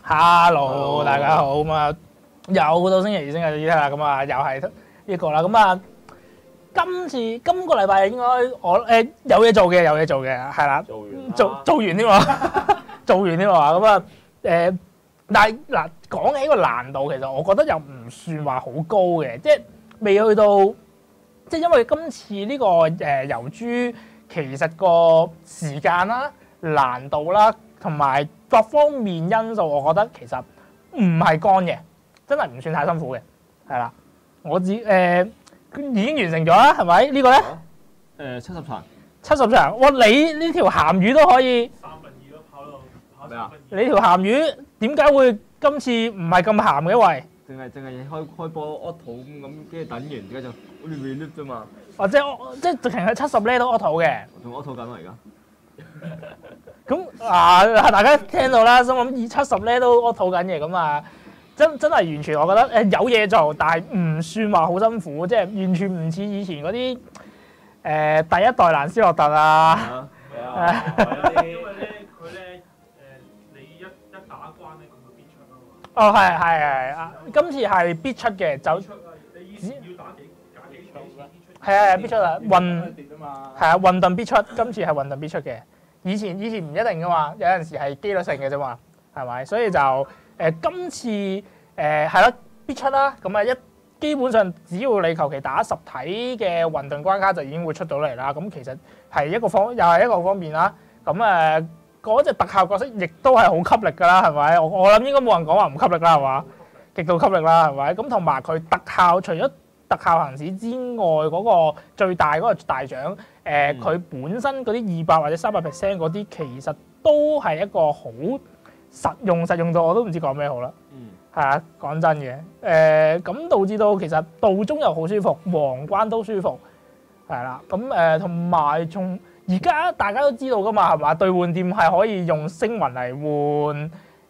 Hello，大家好咁啊，又到星期二、星期二啦，咁啊又係呢個啦，咁啊今個禮拜應該我有嘢做嘅，係啦，做完添喎，做完添喎，咁啊但係嗱講起個難度，其實我覺得又唔算話好高嘅，即係未去到，即係因為今次呢個遊珠其實個時間啦、難度啦，同埋各方面因素，我覺得其實唔係乾嘅，真係唔算太辛苦嘅，係啦。我已經完成咗啦，係咪？呢個咧 70場 ，70場，哇！你呢條鹹魚都可以 2/3都跑咩啊？ 你條鹹魚點解會今次唔係咁鹹嘅？喂， 淨係開波屙肚咁，跟住等完而家就好似 relief 啫嘛。 或者即係直情係70呢都屙肚嘅。 仲屙肚緊啊而家。 咁大家聽到啦，心諗70呢都屙肚緊嘅，咁啊，真係完全我覺得有嘢做，但係唔算話好辛苦，即係完全唔似以前嗰啲第一代蘭斯洛特啊。 因為咧佢咧你一打關咧，佢會必出啊嘛。 哦，係啊，今次係必出嘅，就出啊！你以前要打幾場先出？ 係必出啊，混沌必出，今次係混沌必出嘅。以前唔一定噶嘛，有陣時係機率性嘅啫嘛，係咪？所以就今次係啦必出啦，咁啊基本上只要你求其打實體嘅混沌關卡就已經會出到嚟啦。咁其實係又係一個方面啦。咁嗰隻特效角色亦都係好吸力㗎啦，係咪？我諗應該冇人講話唔吸力啦，係嘛？極度吸力啦，係咪？咁同埋佢特效除咗特效行使之外，嗰個最大嗰個大獎，佢本身嗰啲200或者300% 嗰啲，其實都係一個好實用到我都唔知講咩好啦。係啊，講真嘅，咁導致到其實道中又好舒服，皇關都舒服，係啦。咁同埋從而家大家都知道㗎嘛，係嘛？兌換店係可以用星雲嚟換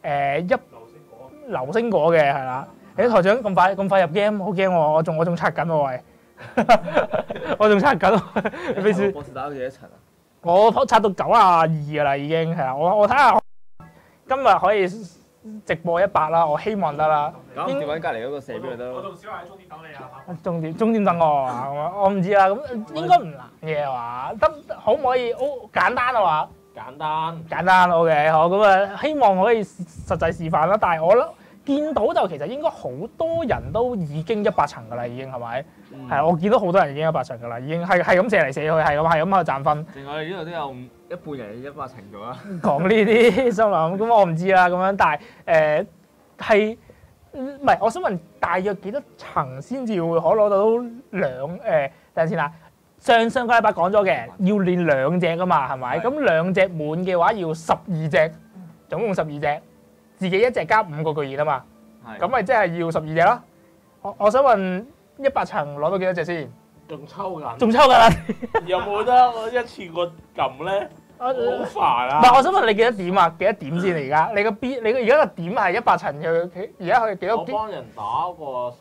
流星果嘅，係啦。台長咁快入 game， 好驚喎！我仲刷緊喎，喂！我仲刷緊，你俾先。 博士打到幾多層啊？ 我刷到92㗎啦，已經係啦。我睇下今日可以直播100啦，我希望得啦。 搞唔掂揾隔離嗰個射邊咪得咯。 我同小華喺終點等你啊！ 終點等我啊！我唔知啦，咁應該唔難嘅係嘛？得可唔可以？簡單啊嘛？簡單 OK， 好咁啊！希望可以實際示範啦。但係我諗見到就其實應該好多人都已經100層㗎啦，已經係咪？係我見到好多人已經100層㗎啦，已經係咁射嚟射去，係咁喺度賺分。 另外呢度都有一半人100層咗啦。 講呢啲心諗，咁我唔知啦，咁樣，但係係唔係？我想問大約幾多層先至會可攞到等陣先啦。上個禮拜講咗嘅，要練2隻㗎嘛，係咪？咁2隻滿嘅話要12隻，總共12隻，自己1隻加5個巨熱啊嘛。咁咪即係要12隻咯。我想問100層攞到幾多隻先？ 仲抽緊，有冇得我一次過撳咧？好煩啊！ 唔係，我想問你幾多點啊？幾多點先？你而家你個 B， 你而家個點係100層嘅，而家佢幾多？ 我幫人打過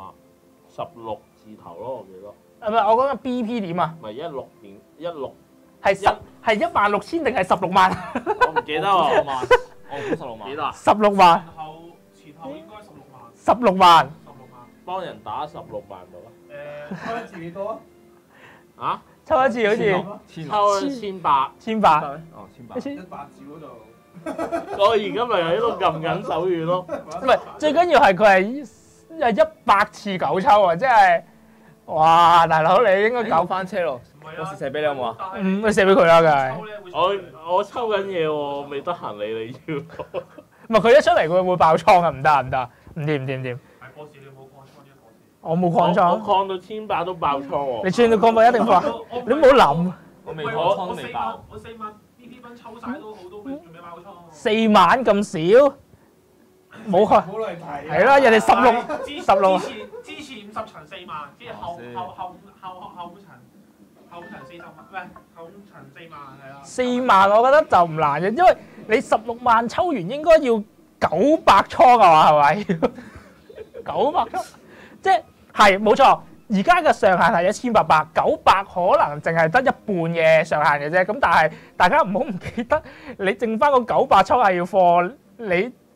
16字頭咯，我記得。 唔係，我講緊 BP 點啊？ 咪16 係16000定係16萬？ 我唔記得喎。 我估16萬。 幾多啊 ？16萬。 前後應該16萬。 16萬。 幫人打16萬到啦。 抽一次幾多啊？ 啊？ 抽一次好似抽1800。 1800。 哦，1800。 100字嗰度。 我而家咪喺度撳緊手語咯。 唔係，最緊要係佢係100次9抽啊！即係，哇！大佬你應該搞翻車咯。我射俾你有冇啊？ 你射俾佢啦，梗係。 我抽緊嘢喎，未得閒理你要。 唔係佢一出嚟佢會爆倉啊！唔得，唔掂。 博士你冇擴倉啫，博士。 我冇擴倉。 我擴到1800都爆倉喎。 你轉到擴爆一定爆，你唔好諗。 我未擴倉都未爆。 我4萬 BP 分抽晒都好，都仲未爆倉。 4萬咁少，冇開。 冇嚟提。 係啦，人哋16。 之前50層4萬，跟住後5層40萬，唔係後5層4萬係啦。 4萬我覺得就唔難嘅，因為你16萬抽完應該要900倉啊嘛，係咪？900倉，即係冇錯。而家嘅上限係1800，900可能淨係得一半嘅上限嘅啫。咁但係大家唔好唔記得，你剩翻個900倉係要貨你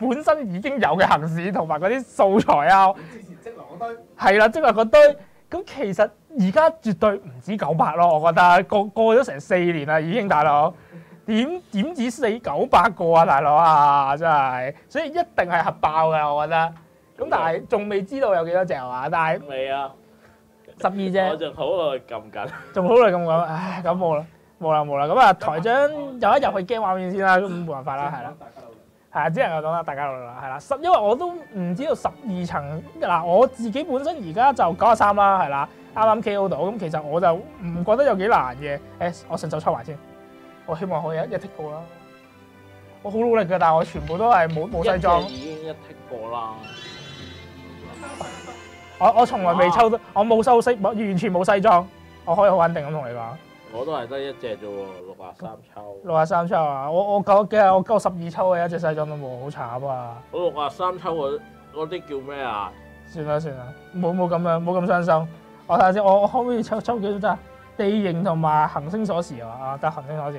本身已經有嘅行市同埋嗰啲素材啊， 之前積落嗰堆， 係啦，積落嗰堆。咁其實而家絕對唔止900咯，我覺得過咗成4年啦，已經大佬點止400-900個啊，大佬啊，真係，所以一定係核爆嘅，我覺得。咁但係仲未知道有幾多隻啊？但係未啊 ，12隻。 我仲好耐撳緊。 仲好耐咁講，唉，咁冇啦。咁啊，台長有一入去 game 畫面先啦，咁冇辦法啦，係啦。係啊，只能夠講啦，大家努力啦，係啦。因為我都唔知道12層嗱，我自己本身而家就93啦，係啦，啱啱 KO 到，咁其實我就唔覺得有幾難嘅。我順手抽埋先，我希望可以一剔過啦。我好努力㗎，但係我全部都係冇西裝。 已經一剔過啦。 我從來未抽到，我冇收息，完全冇西裝，我可以好穩定咁同你講。 我都係得一隻啫喎，63抽。 63抽啊！我夠12抽嘅，一隻西裝都冇，好慘啊！ 我63抽嗰啲叫咩啊？ 算啦，冇咁傷心。我睇下先，我可唔可以抽幾多隻？地形同埋行星鎖匙啊！得行星鎖匙。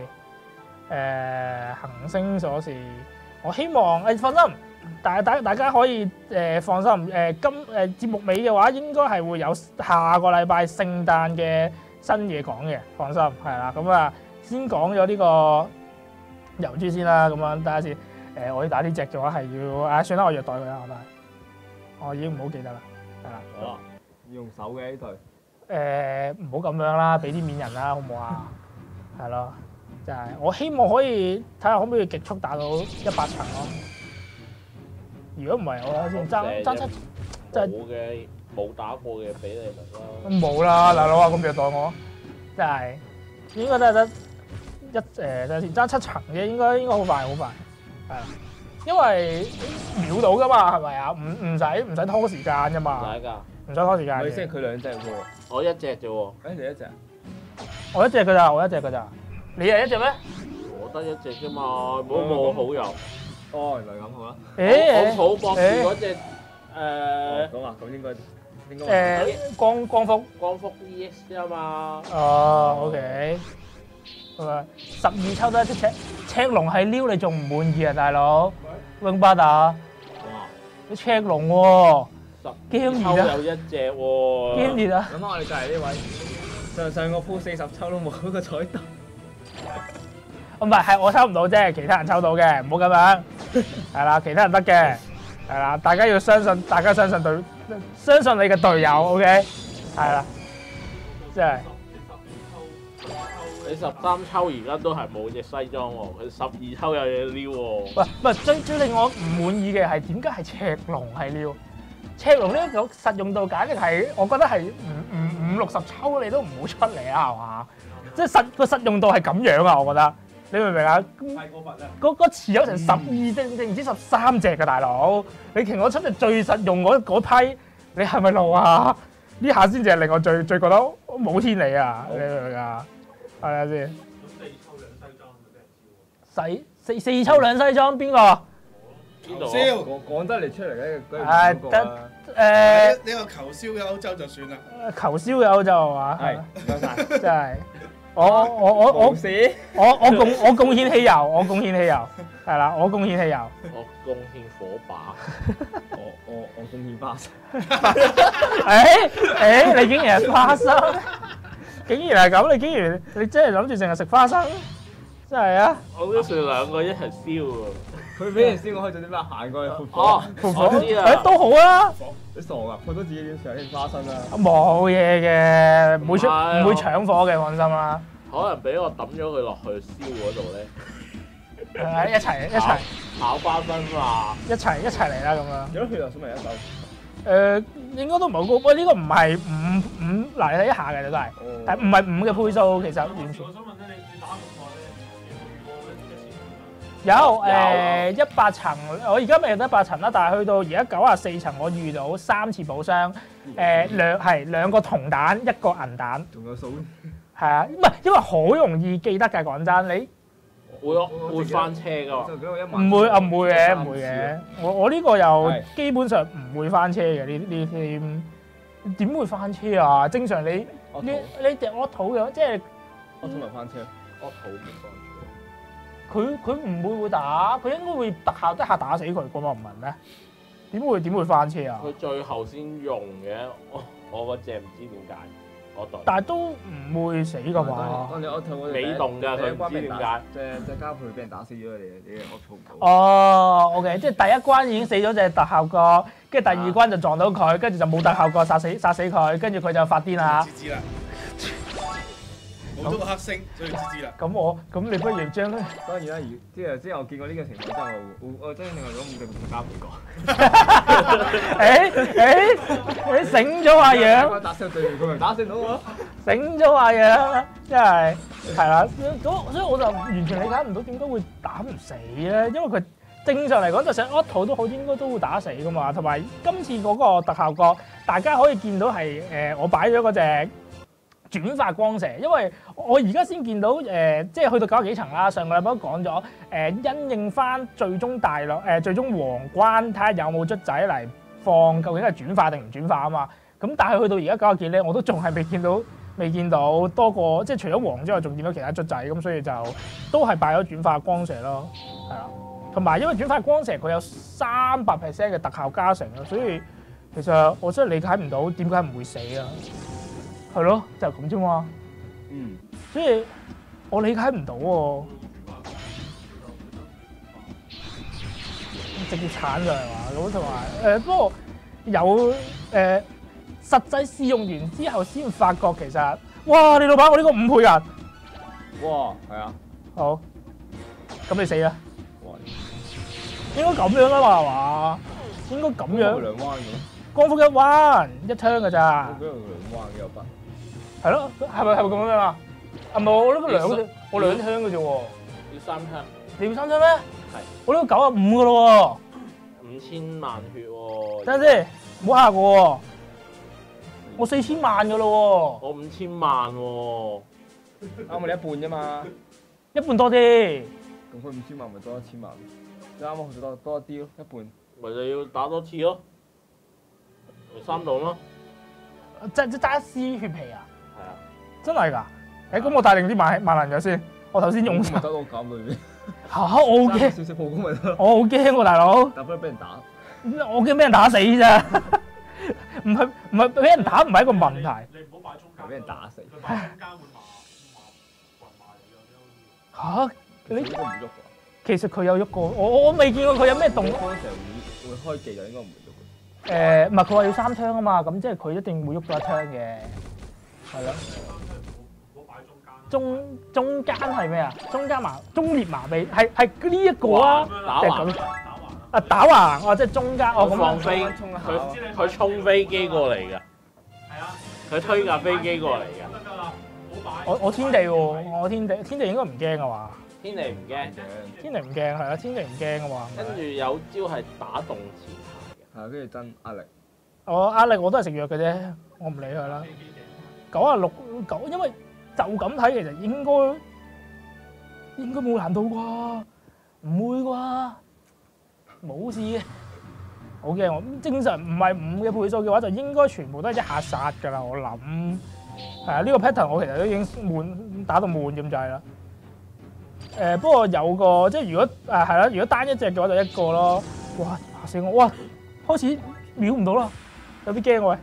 行星鎖匙，我希望放心，大家可以放心。節目尾嘅話，應該係會有下個禮拜聖誕嘅新嘢講嘅，放心係啦。咁啊，先講咗呢個油豬先啦。咁樣等下先。我要打呢隻嘅話係要，算啦，我虐待佢啦，我已經唔好記得啦，係啦。 要用手嘅呢隊。 唔好咁樣啦，俾啲面人啦，好唔好啊？係咯，就係我希望可以睇下可唔可以極速打到100層咯。如果唔係，我先爭7，即係冇打過嘅俾你咪啦。 冇啦，大佬啊，咁虐待我，真係應該都係得等陣先爭7層嘅，應該好快，係啦，因為秒到噶嘛，係咪啊？唔使拖時間噶嘛，唔使拖時間。 你識佢2隻喎， 我一隻啫喎。 你一隻？ 我一隻㗎咋，你係一隻咩？ 我得一隻啫嘛，冇好友。 哦，原來咁好啦。 我草博士嗰隻咁應該光復 EX 啊嘛。 哦 ，OK。咁啊，12抽得一隻赤龍係撩，你仲唔滿意啊，大佬？永巴打， 哇！ 你赤龍喎 ，10抽有一隻喎。 堅烈啊！ 咁我哋就係呢位上個鋪40抽都冇嗰個彩蛋。 唔係我抽唔到啫，其他人抽到嘅，唔好咁樣。係啦，其他人得嘅，係啦，大家要相信，相信你嘅隊友 ，OK？ 係啦，即係。 你13抽而家都係冇隻西裝喎，佢12抽有嘢撩喎。 喂，最令我唔滿意嘅係點解係赤龍係撩？赤龍呢個實用度簡直係，我覺得係50-60抽你都唔好出嚟啊，係嘛？即係個實用度係咁樣啊，我覺得。你明唔明啊？ 太過分啦！ 嗰池有成12隻定唔知13隻嘅大佬，你其實我出嚟最實用嗰批，你係咪路啊？呢下先至係令我最覺得冇天理啊！你明唔明啊？係咪先？ 咁4抽2西裝咪俾人笑喎？ 4抽2西裝邊個？ 邊度？ 講得嚟出嚟咧， 得呢個求燒嘅歐洲就算啦。 求燒嘅歐洲係嘛？ 係，唔該晒。 真係我貢獻汽油，我貢獻汽油，係啦，我貢獻汽油。 我貢獻火把。 我貢獻花生。 你竟然係花生？竟然係咁，你真係諗住淨係食花生？真係啊！ 我都算2個一齊燒喎。 佢俾人燒，我可以做啲咩？行過去撲火， 我知啦。 都好啊！ 你傻噶？撲到自己上啲花生啦。 冇嘢嘅，唔會搶火嘅，放心啦。 可能俾我抌咗佢落去燒嗰度咧。 一齊炒花生嘛！ 一齊嚟啦咁樣。 有得血啊！小明一手。 應該都唔係好高，喂，呢個唔係5，嗱你睇一下嘅都係，但唔係5嘅配數，其實完全。 我想問咧，你打咁耐咧， 有100層，我而家未得100層啦，但係去到而家94層，我遇到3次補傷，兩個銅蛋，1個銀蛋。 仲有數？ 係啊，唔係因為好容易記得㗎，講真你。 會翻車㗎喎。 唔會嘅。我呢個又基本上唔會翻車嘅呢啲，點會翻車啊？正常你隻 auto 嘅，即係 auto 咪翻車， auto 唔翻車。 佢唔會打，佢應該會特效一下打死佢噶嘛，唔係咩？點會翻車啊？ 佢最後先用嘅，我嗰隻唔知點解，我度。 但係都唔會死噶嘛。 當你 auto 嗰你動㗎，佢唔知點解。 隻交配俾人打死咗你 auto 唔到。 哦，OK， 即係第一關已經死咗隻特效角，跟住第二關就撞到佢，跟住就冇特效角殺死佢，跟住佢就發癲啦。 知啦。冇咗個黑星，所以知啦。 咁你不如將當然啦，之後我見過呢個情況之後，我真係另外講唔定同交配過。 你醒咗阿楊， 打死對面，佢咪打死到我。 醒咗阿楊，真係係啦。所以我就完全理解唔到點解會打唔死咧，因為佢正常嚟講，就算 auto 都好，應該都會打死噶嘛。同埋今次嗰個特效角，大家可以見到係我擺咗嗰隻轉發光蛇，因為我而家先見到即係去到90幾層啦。上個禮拜都講咗因應翻最終最終皇關睇下有冇卒仔嚟放，究竟係轉化定唔轉化啊嘛。咁但係去到而家90幾咧，我都仲係未見到多過，即係除咗黃之外，仲見到其他卒仔，咁所以就都係擺咗轉化光蛇咯，係啦。同埋因為轉化光蛇佢有300% 嘅特效加成咯，所以其實我真係理解唔到點解唔會死啊。係咯，就係咁啫嘛。所以我理解唔到喎。直接鏟上嚟話，咁同埋不過有實際試用完之後先發覺其實，哇！你老闆我呢個5倍人。 哇，係啊。 好，咁你死啦。應該咁樣啦嘛，係嘛？應該咁樣。 兩彎嘅。 光復一彎一槍㗎咋。 我覺得兩彎嘅有筆。 係咯，係咪咁樣啊？啊唔係，我呢個我2槍嘅啫喎。 要3槍。 你要3槍咩？ 係。 我呢個95嘅咯喎。5000萬血喎。 等陣先，唔好嚇我喎。我4000萬嘅咯喎。 我5000萬喎。 啱你一半啫嘛。 一半多啲。 咁佢5000萬咪多1000萬，即啱啱好多一啲咯，一半。 咪就要打多次咯。3棟咯。 即揸一絲血皮啊！ 係啊， 真係㗎！咁我帶定啲萬能藥先，我頭先用曬。得我減裏面。 嚇！我好驚。 少少破功咪得。 我好驚喎，大佬。 但不如俾人打。 我驚俾人打死咋？唔係俾人打唔係一個問題。 你唔好擺中間。 俾人打死。 佢擺中間會嚇！你應該唔喐㗎。 其實佢有喐過，我未見過佢有咩動。 嗰陣時會開技就應該唔會喐。 唔係佢話要3槍啊嘛，咁即係佢一定會喐到1槍嘅，係咯。中間係咩啊？中列麻痹係呢一個啊？ 打橫。 啊打橫哦，即係中間哦咁放飛，佢衝飛機過嚟㗎。 係啊。 佢推架飛機過嚟㗎。 我天地喎，我天地應該唔驚啊嘛。 天地唔驚。 天地唔驚係啊，天地唔驚啊嘛。 跟住有招係打動前排嘅。 係，跟住真壓力。 我壓力我都係食藥嘅啫，我唔理佢啦。96，因為就咁睇其實應該冇難度啩，唔會啩，冇事嘅。好驚我正常唔係5嘅倍數嘅話，就應該全部都係一下殺㗎啦。我諗係啊，呢個 pattern 我其實都已經打到悶咁滯啦。不過有個即係如果係啦，如果單一隻嘅話就1個咯。哇嚇死我！哇開始秒唔到啦，有啲驚喎。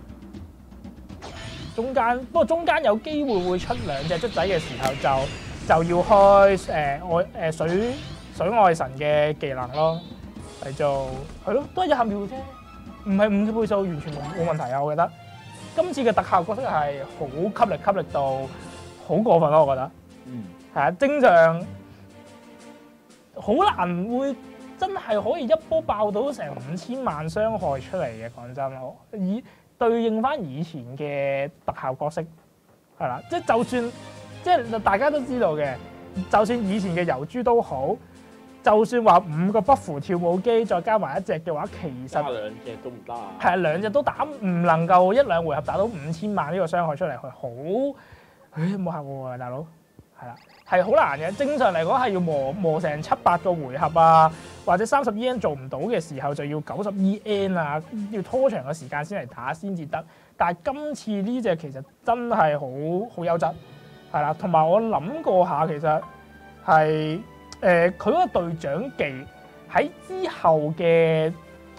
不過中間有機會會出2隻卒仔嘅時候就要開水愛神嘅技能咯，嚟做係咯，都係1下秒啫，唔係5嘅倍數，完全冇問題啊！我覺得今次嘅特效角色係好吸力到好過分咯，我覺得。係啊，正常好難會真係可以一波爆到成5000萬傷害出嚟嘅，講真咯。對應翻以前嘅特效角色係啦，即係就算即係大家都知道嘅，就算以前嘅油豬都好，就算話5個不符跳舞機再加埋1隻嘅話，其實加2隻都唔得啊。 係啊，2隻都打唔能夠1-2回合打到5000萬呢個傷害出嚟，係好冇嚇我啊，大佬係啦。係好難嘅，正常嚟講係要磨成7-8個回合啊，或者30 EN 做唔到嘅時候就要90 EN 啊，要拖長嘅時間先嚟打先至得。但係今次呢隻其實真係好優質，係啦。同埋我諗過下，其實係佢嗰個隊長技喺之後嘅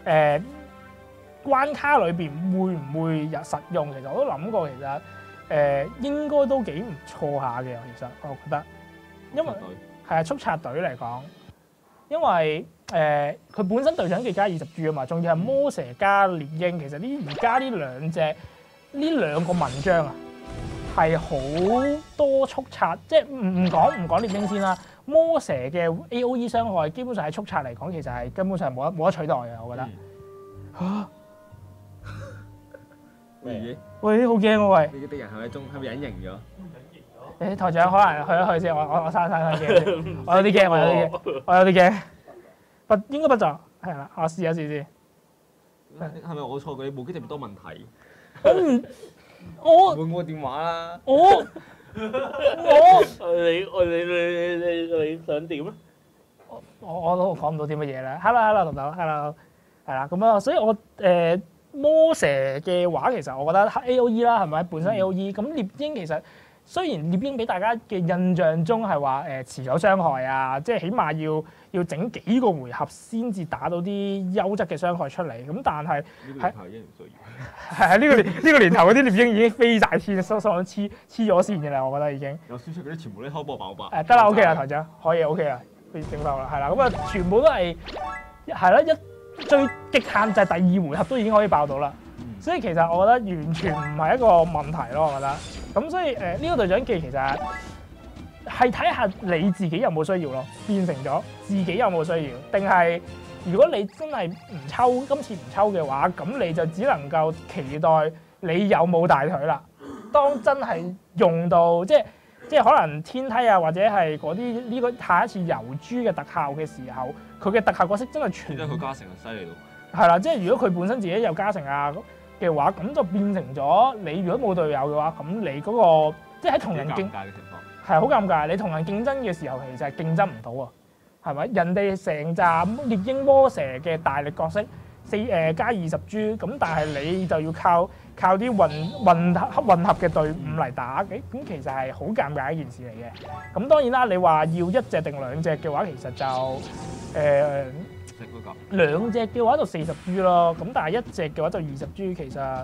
關卡裏邊會唔會有實用？其實我都諗過，其實應該都幾唔錯下嘅。其實我覺得，因為係啊，速刷隊嚟講，因為佢本身隊長技加20G 啊嘛，仲要係魔蛇加獵鷹。其實而家呢兩個文章啊，係好多速刷，即係唔講獵鷹先啦。魔蛇嘅 AOE 傷害基本上喺速刷嚟講，其實係根本上冇得取代嘅，我覺得。嚇！喂，好驚喎喂！ 你啲人係咪隱形咗？ 誒台長可能去一去先，我刪鏡先。我有啲驚，應該不作，係啦，我試一試先。 係咪我錯嘅？你部機特別多問題。 我換個電話啦。 你想點咧？ 我都講唔到啲乜嘢啦。Hello， 同豆 ，Hello， 係啦，咁啊，所以我魔蛇嘅話，其實我覺得 AOE 啦，係咪本身 AOE？咁獵鷹其實雖然獵鷹俾大家嘅印象中係話持久傷害啊，即係起碼要整幾個回合先至打到啲優質嘅傷害出嚟。咁但係係係呢個年頭嗰啲獵鷹已經飛晒天，收黐咗線嘅啦，我覺得已經。 有輸出嗰啲全部都開波爆爆。 得啦 ，OK 啦，台長，可以 OK 啦，整夠啦，係啦，咁啊全部都係啦最極限就係第2回合都已經可以爆到啦，所以其實我覺得完全唔係一個問題咯，我覺得。咁所以呢個隊長技其實係睇下你自己有冇需要咯，變成咗自己有冇需要，定係如果你真係今次唔抽嘅話，咁你就只能夠期待你有冇大腿啦。當真係用到即係可能天梯啊，或者係嗰啲呢個下一次遊珠嘅特效嘅時候，佢嘅特效角色真係全。 即係佢加成係犀利到。 係啦，即係如果佢本身自己有加成啊嘅話，咁就變成咗你如果冇隊友嘅話，咁你嗰個即係喺同人競尷尬嘅情況。 係好尷尬，你同人競爭嘅時候其實係競爭唔到啊，係咪？人哋成扎獵鷹魔蛇嘅大力角色加20G，咁但係你就要靠啲混合嘅隊伍嚟打，咁其實係好尷尬一件事嚟嘅。咁當然啦，你話要1隻定2隻嘅話，其實就2隻嘅話就40G 咯。咁但係1隻嘅話就20G，其實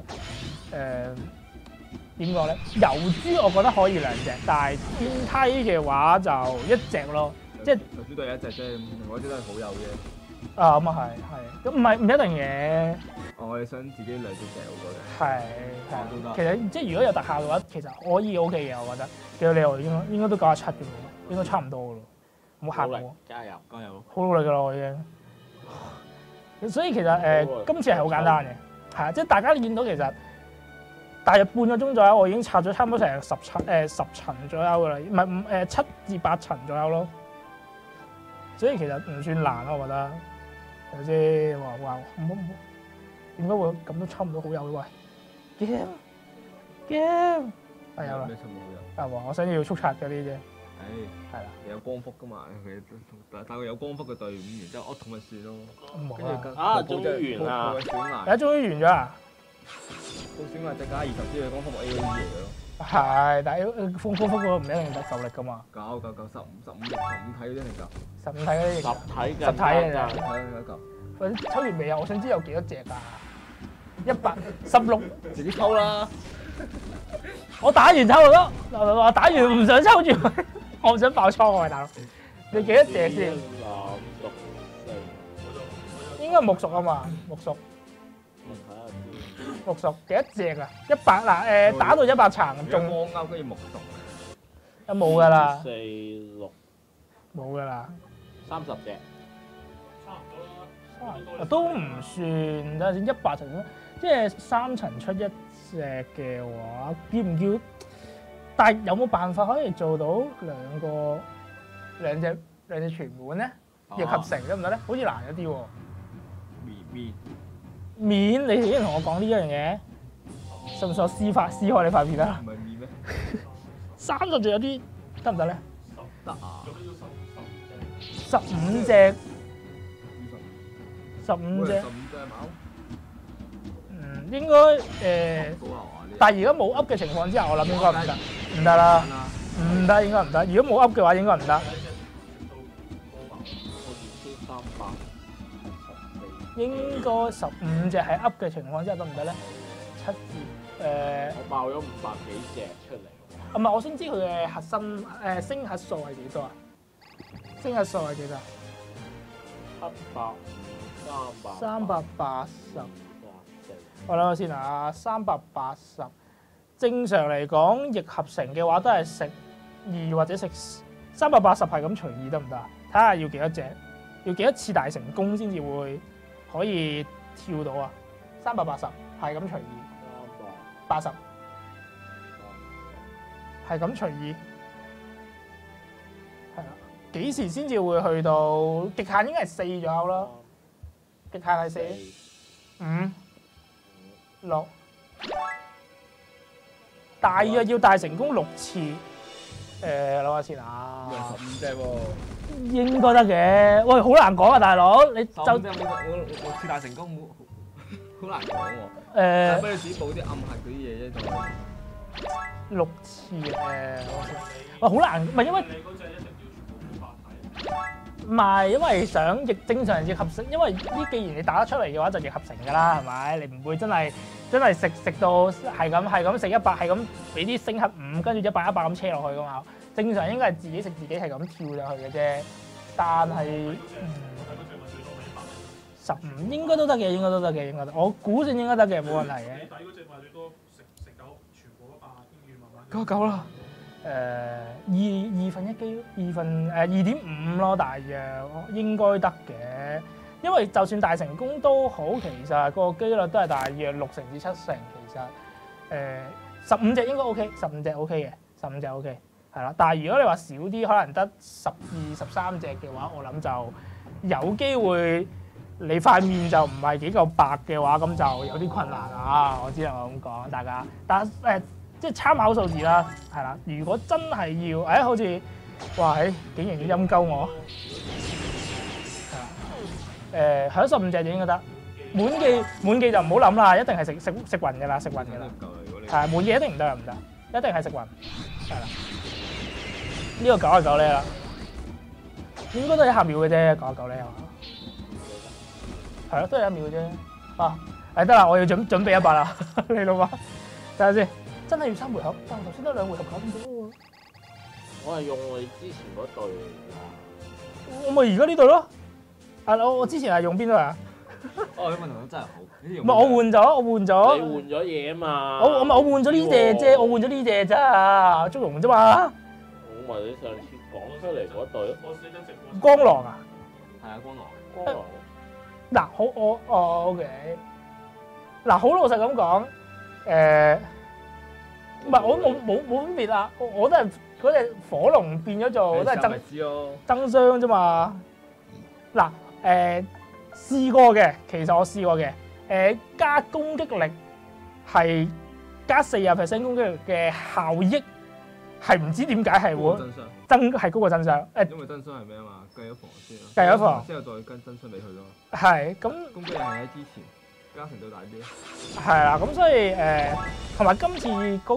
點講咧？遊珠我覺得可以2隻，但係天梯嘅話就1隻咯。即係遊珠都係1隻啫，另外一隻都係好友嘅。 啊咁啊係，咁唔一定嘅。 我哋想自己2隻隻好過嘅。 係，其實即係如果有特效嘅話，其實可以 OK 嘅，我覺得。幾多你應該都97嘅喎，應該差唔多嘅咯。唔好嚇我。 加油！ 好努力㗎啦，我已經。所以其實今次係好簡單嘅，係啊，即係大家見到其實大約半個鐘左右，我已經拆咗差唔多成10層左右㗎啦，唔係7至8層左右咯。所以其實唔算難咯，我覺得。係咪先？哇！點解會咁都抽唔到好友嘅喂 ？game 係有啦。 咩抽唔到好友？ 我想要速刷嗰啲啫。 係啦，有光復噶嘛？但佢有光復嘅隊伍，然之後我同咪算咯。 終於完啦！ 終於完咗啦！ 到選埋隻加20G嘅光復冇 AOE 嚟嘅咯。 係，但係光復嗰個唔一定受力噶嘛。 夠15睇嗰啲嚟㗎。 15睇嗰啲。 實體嘅咋。或者抽完未啊？我想知有幾多隻㗎？116。 自己抽啦！ 我打完抽咯，我打完唔想抽住佢，我唔想爆倉喎，大佬。你幾多隻先？應該木屬啊嘛，木屬。木屬幾多隻啊？100嗱打到100層仲。 光勾跟住木屬。 有冇㗎啦 ？4、6。 冇㗎啦。 30隻。 都唔算，等下先100層咯，即係3層出1隻嘅話，叫唔叫？但係有冇辦法可以做到兩隻全滿咧？要合成得唔得咧？好似難一啲喎。面，你已經同我講呢一樣嘢，使唔使我撕開你塊面啊？ 唔係面咩 ？30隻有啲得唔得咧？ 得啊 ！15隻。15隻貓， 應該但係而家冇 up 嘅情況之下，我諗應該唔得啦，唔得應該唔得。如果冇 up 嘅話，應該唔得。 應該15隻係 up 嘅情況之下得唔得咧？7字我爆咗500幾隻出嚟。 唔係，我先知佢嘅核心星核數係幾多啊？星核數係幾多？380。我諗下先啊，380。正常嚟講，逆合成嘅話都係食2或者食380係咁隨意得唔得啊？睇下要幾多隻，要幾多次大成功先至會可以跳到啊？380係咁隨意，80係咁隨意，係啦。幾時先至會去到極限？應該係4左右啦。極限係4、5、6。大約要大成功6次，攞下先啊 15隻喎， 應該得嘅。喂，好難講啊，大佬，你就 15隻6次大成功，好難講喎。不如你自己補啲暗核嗰啲嘢啫，就 6次喂，好難，唔係因為你嗰隻一定要全部化體。 唔係因為想正常逆合成，因為呢既然你打得出嚟嘅話就逆合成㗎啦，係咪？你唔會真係食到係咁食100，係咁俾啲星核5，跟住100咁車落去㗎嘛。正常應該係自己食自己係咁跳落去嘅啫。但係15應該都得嘅，應該都得嘅，應該得。我估算應該得嘅，冇問題嘅。 你底嗰隻咪最多食夠全部100，跟住慢慢。 夠啦。2分1機，2.5咯，大約應該得嘅。因為就算大成功都好，其實個機率都係大約6成至7成。其實15隻應該 OK，15隻 OK 嘅，15隻 OK 係啦。但係如果你話少啲，可能得12、13隻嘅話，我諗就有機會你塊面就唔係幾夠白嘅話，咁就有啲困難啊！我只能咁講，大家。但即係參考數字啦，係啦。如果真係要，好似哇，竟然要陰鳩我，係啦。響15隻就應該得。滿記就唔好諗啦，一定係食雲嘅啦，食雲嘅啦。係滿記一定唔得，一定係食雲，係啦。呢個99呢啦，應該都係1秒嘅啫，99呢係嘛？係咯，都係1秒嘅啫。啊，得啦，我要準備100啦，你老闆，等下先。真係要3回合，但係頭先得2回合搞唔到喎。 我係用我之前嗰隊嚟㗎。 我咪而家呢隊咯。我之前係用邊隊啊？ 哦，你問題真係好。唔係我換咗。 你換咗嘢啊嘛。 我換咗呢隻啫，我換咗呢隻咋，祝融啫嘛。 我咪你上次講出嚟嗰隊。 光狼啊？ 係啊，光狼。 嗱，OK。嗱，好老實咁講，唔係我冇分別啊！我都係嗰隻火龍變咗做都係增傷啫嘛。嗱試過嘅，其實我試過嘅加攻擊力係加40% 攻擊力嘅效益係唔知點解係會係高過增傷。 因為增傷係咩啊嘛？計咗防先咯。 計咗防之後再跟增傷俾佢咯。 係咁。 攻擊力係喺之前加成到大啲咯。 係啦，咁所以同埋今次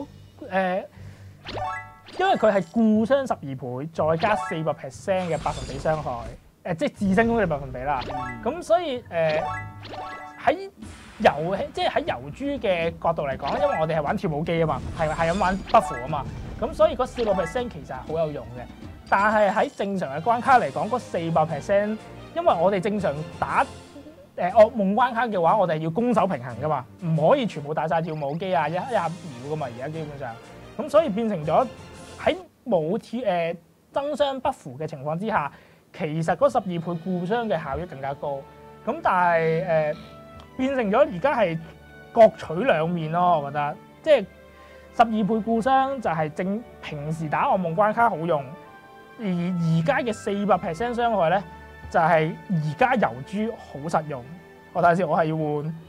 因為佢係固傷12倍，再加400% 嘅百分比傷害，即係自身攻擊力百分比啦。咁所以喺喺遊珠嘅角度嚟講，因為我哋係玩跳舞機啊嘛，係咁玩 buff 啊嘛，咁所以嗰400% 其實係好有用嘅。但係喺正常嘅關卡嚟講，嗰400%，因為我哋正常打噩夢關卡嘅話，我哋要攻守平衡噶嘛，唔可以全部帶晒跳舞機啊，一下秒噶嘛，而家基本上，咁所以變成咗喺冇增傷不符嘅情況之下，其實嗰12倍固傷嘅效益更加高。咁但係變成咗而家係各取兩面咯，我覺得，即係12倍固傷就係平時打噩夢關卡好用，而家嘅400% 傷害咧。就係而家遊珠好實用，我睇下先，我係要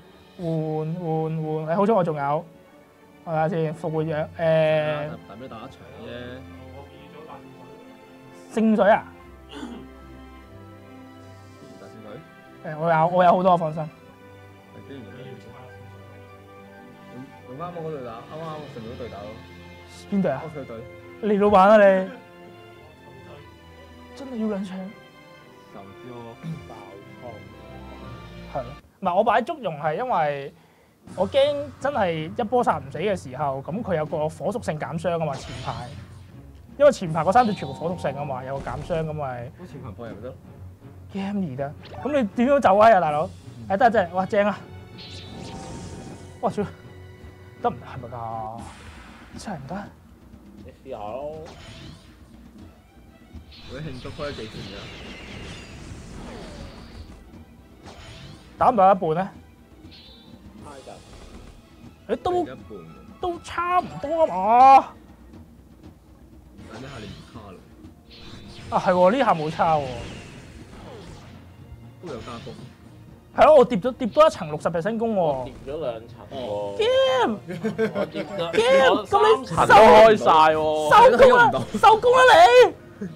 換，好彩我仲有，我睇下先復活藥， 大咩打一場啫？ 我建議咗大聖水啊？ 大聖水？ 我有好多，放心。 用啱我嗰隊打，啱成咗隊打咯。 邊隊啊？ 我隊。 你老闆啊你？真係要兩槍？ 就知我爆倉。 係咯，唔係我擺足容係因為我驚真係一波殺唔死嘅時候，咁佢有個火屬性減傷啊嘛前排，因為前排嗰3隻全部火屬性啊嘛，有個減傷咁咪。 好前排放入咪得咯。 game 而得，咁你點樣走位啊大佬？誒得真係，哇正啊！哇屌，得唔得係咪㗎？真係唔得？ 你試下咯。 會慶祝開幾錢㗎？ 打唔打一半咧？ 差㗎。 誒都一半。 都差唔多啊嘛。 等一下你唔卡咯。 啊係喎，呢下冇差喎。 都有加幅。 係咯，我跌多一層60%攻喎。 跌咗2層喎。 game 我跌咗 game 咁你 3層都開晒喎。 收工啦，收工啦你！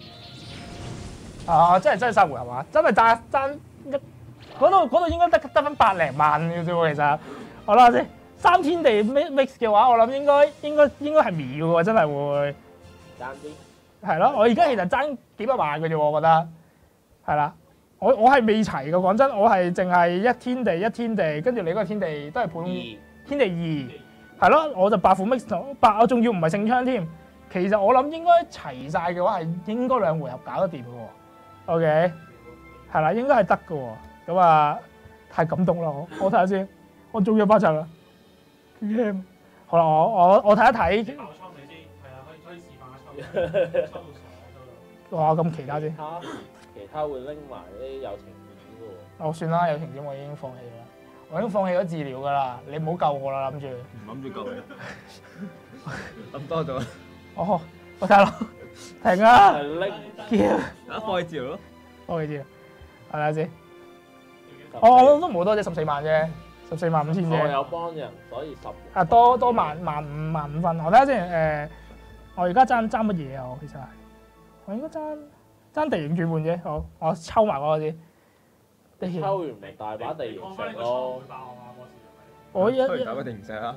啊，真係收回係嘛？真係爭一嗰度應該得翻8零萬嘅啫喎，其實。好啦先，3天地 mix 嘅話，我諗應該係秒嘅喎，真係會。 爭啲。 係咯，我而家其實爭幾百萬嘅啫喎，我覺得。係啦，我係未齊嘅，講真，我係淨係一天地，跟住你嗰個天地都係普通天地2，係咯，我就白虎 mix 8，我仲要唔係聖槍添。其實我諗應該齊晒嘅話係應該2回合搞得掂嘅喎。OK， 係啦，應該係得嘅喎。咁啊，太感動啦！我睇下先，我中咗8層啦。好啦，我睇一睇。 爆抽你先，係啊，可以示範下抽，抽到傻咗啦。 哇！咁其他先。 其他會拎埋啲有情點嘅喎。 我算啦，有情點我已經放棄啦。我已經放棄咗治療㗎啦，你唔好救我啦，諗住。 唔諗住救你。諗多咗。 哦，我大佬，停啊！ 拎。 打放棄治療咯。 放棄治療，係咪先？我都冇多啫，14萬啫，14萬5千啫。 我有幫人，所以10。 啊，多萬5分。我睇下先，我而家爭乜嘢啊？我其實係，我應該爭地形轉換啫。好，我抽埋嗰個先。 抽完咪大把地形食咯。 我打個地形石啦。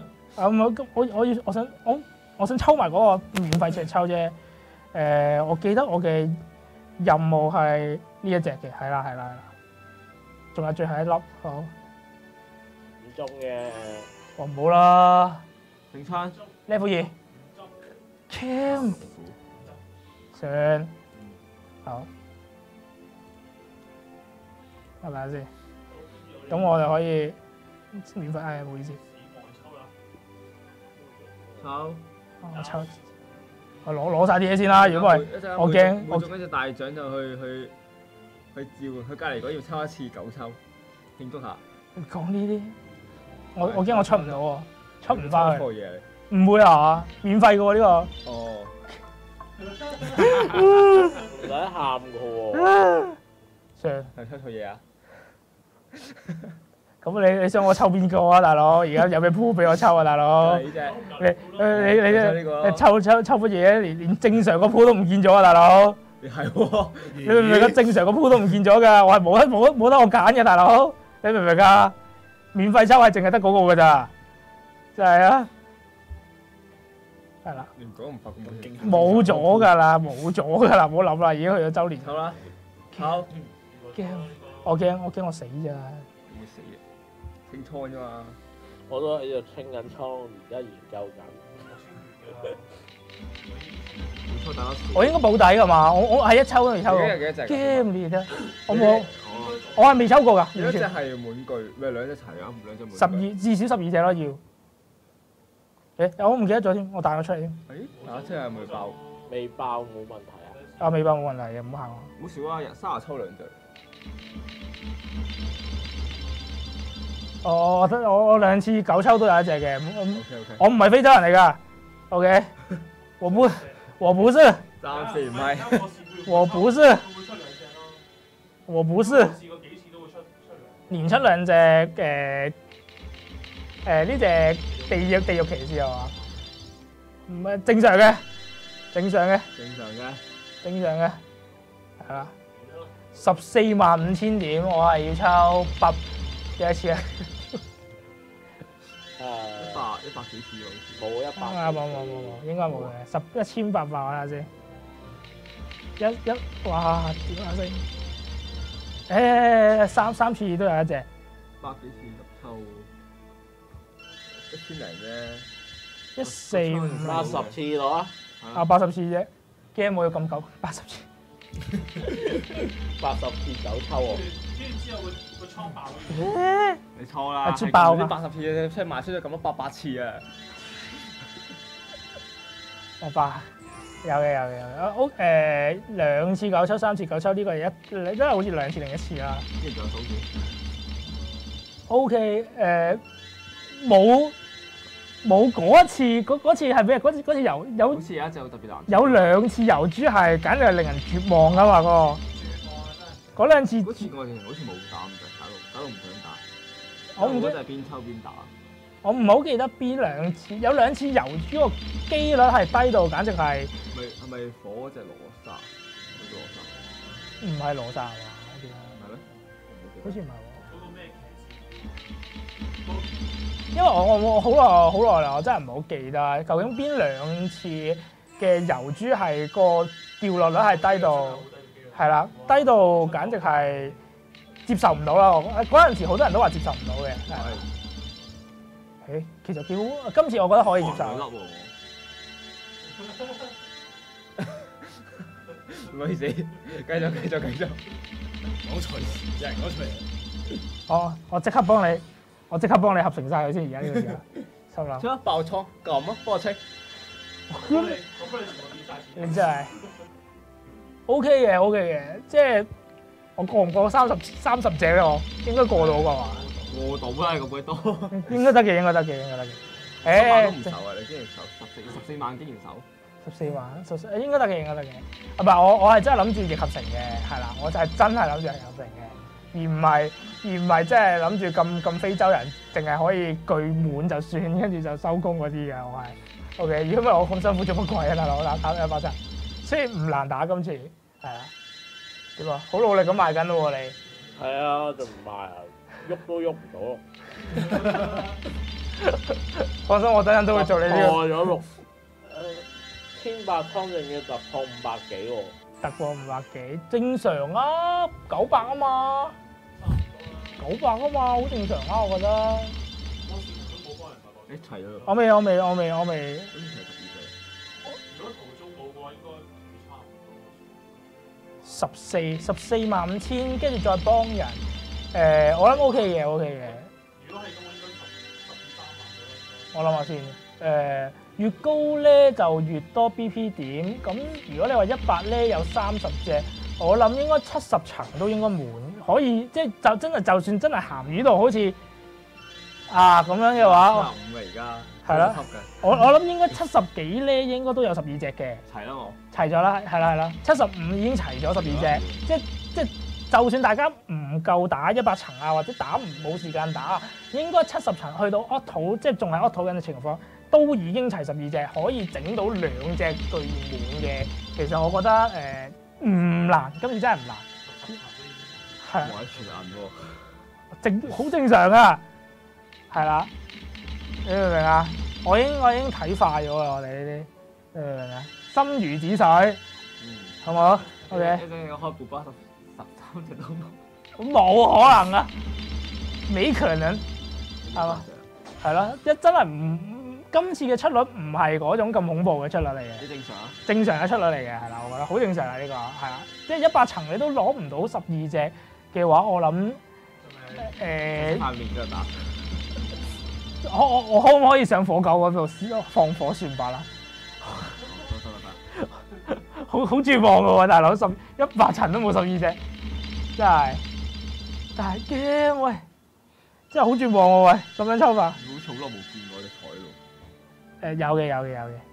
我想抽埋嗰個免費赤抽啫。我記得我嘅任務係呢一隻嘅，係啦。仲有最後一粒，好。 唔中嘅。 我唔好啦。 正餐 level 2。Cam。算。好。係咪先？咁我就可以免費唔好意思。 抽。 我抽。我攞晒啲嘢先啦，如果唔係我驚我中一隻大獎就去召佢隔離嗰要抽一次9抽，慶祝下。 你講呢啲，我驚我出唔到喎，出唔翻去。 錯嘢唔會啊，免費嘅喎呢個。 哦。 唔使喊嘅喎。 算。 係抽錯嘢啊！ 咁你想我抽邊個啊，大佬？而家有咩鋪俾我抽啊，大佬？你抽乜嘢？連正常個鋪都唔見咗啊，大佬！ 係喎， 你明唔明啊？正常個鋪都唔見咗㗎，我係冇得我揀嘅，大佬！你明唔明啊？免費抽係淨係得嗰個㗎咋，就係啊，係啦。 連講唔發咁驚嚇。 冇咗㗎啦，唔好諗啦，已經去咗週年。 抽啦，抽。 驚，我驚我死咋。 會死嘅。清倉啫嘛， 我都喺度清緊倉，而家研究緊。 我應該保底㗎嘛？我係一抽都未抽過。game 你得，我係未抽過㗎。 一隻係滿具，咪兩隻齊啊？兩隻滿。 至少12隻咯要。我唔記得咗添，我彈咗出嚟添。 打出係咪爆？ 未爆冇問題啊。 啊，未爆冇問題嘅，唔好行我。 好少啊，30抽2隻。 我2次9抽都有一隻嘅， OK， 我唔係非洲人嚟㗎。OK， 我不是。 暫時唔係。 我不是。連出2隻呢隻地獄騎士係嘛？唔係正常嘅，係啦。145000點，我係要抽8幾多次啊 ？100幾次喎， 冇100。 冇，應該冇嘅。1800我睇下先。哇！點下先？ 三次都有一隻。 百幾次入抽，1000零啫。 145 80次攞啊！ 啊80次啫 ，game 冇要咁久80次。 80次9抽喎。 跟住之後個倉爆咗。 你錯啦， 係爆㗎 80次嘅，出去賣出咗咁多800次啊！ 有2次9抽3次9抽呢個係真係好似2次定1次啦。 跟住仲有數字。 OK 冇嗰一次嗰次係咩？嗰次有好似有一隻好特別難。 有2次油豬係簡直係令人絕望㗎嘛嗰個。嗰2次嗰次我哋好似冇打咁滯，搞到唔想打。 我唔記得係邊抽邊打。 我唔係好記得邊2次，有2次油豬個機率係低到簡直係。 係咪火嗰隻羅莎？ 唔係羅莎係嘛？我記得。 係咩？ 好似唔係喎。 嗰個咩騎士？ 因為我好耐啦，我真係唔好記得究竟邊2次嘅油豬係個掉落率係低到，係啦，低到簡直係接受唔到啦。嗰陣時好多人都話接受唔到嘅。其實幾好，今次我覺得可以接受。 唔好意思，繼續。 講隨時，有人講隨時。 我即刻幫你合成晒佢先，而家呢個時候，心諗。 做乜爆倉咁啊？幫我清。 我幫你全部跌晒錢。 你真係 OK 嘅，即係我過唔過30隻咧？我應該過到㗎嘛？ 過到啦，咁鬼多。 應該得嘅。 10萬都唔愁啊！你竟然愁14萬，竟然愁。 14萬，應該得嘅。唔係我係真係諗住逆合成嘅，係啦，我就係真係諗住係合成嘅，而唔係即係諗住咁非洲人，淨係可以巨滿就算，跟住就收工嗰啲嘅，我係 OK。如果唔係我咁辛苦做乜鬼啊，大佬打187，雖然唔難打今次，係啦，點啊？好努力咁賣緊咯喎你。 係啊，仲唔賣啊？喐都喐唔到。 放心，我等陣都會做你呢個。 破咗1800倉淨要突破500幾喎。 突破500幾，正常啊，900啊嘛，900啊嘛，好正常啊，我覺得。 當時都冇幫人發過。 一齊咯。 我未。 好似係12歲。 如果途中冇嘅話，應該差唔多。 145000，跟住再幫人，我諗 OK 嘅。 如果係咁，我應該12、13萬左右。 我諗下先，越高咧就越多 BP 點，咁如果你話100咧有30隻，我諗應該70層都應該滿，可以即係就算真係鹹魚度好似咁樣嘅話， 75嘅而家。 係啦。我諗應該70幾咧應該都有12隻嘅。 齊啦我。 齊咗啦，係啦，75已經齊咗12隻，即就算大家唔夠打100層啊，或者冇時間打啊，應該70層去到 auto， 即係仲係 auto 緊嘅情況，都已經齊12隻，可以整到2隻巨滿嘅。其實我覺得唔難，今次真係唔難。係啊，好正常啊，係啦，你明唔明啊？我已經睇化咗啦，我哋呢啲，你明唔明啊？心如止水，好唔好 ？OK。 一陣我開部巴13隻都冇。 冇可能啊，沒可能，係嘛？係咯，真係今次嘅出率唔係嗰種咁恐怖嘅出率嚟嘅。 幾正常啊？ 正常嘅出率嚟嘅，係啦，我覺得好正常啊呢個，係啦，即係100層你都攞唔到12隻嘅話，我諗下面嘅打。 我可唔可以上火狗嗰度放火算罷啦？好絕望嘅喎，大佬100層都冇12隻，真係，但係驚喂，真係好絕望喎喂，咁樣抽法。 好似好耐冇見過你台喎。 有嘅，係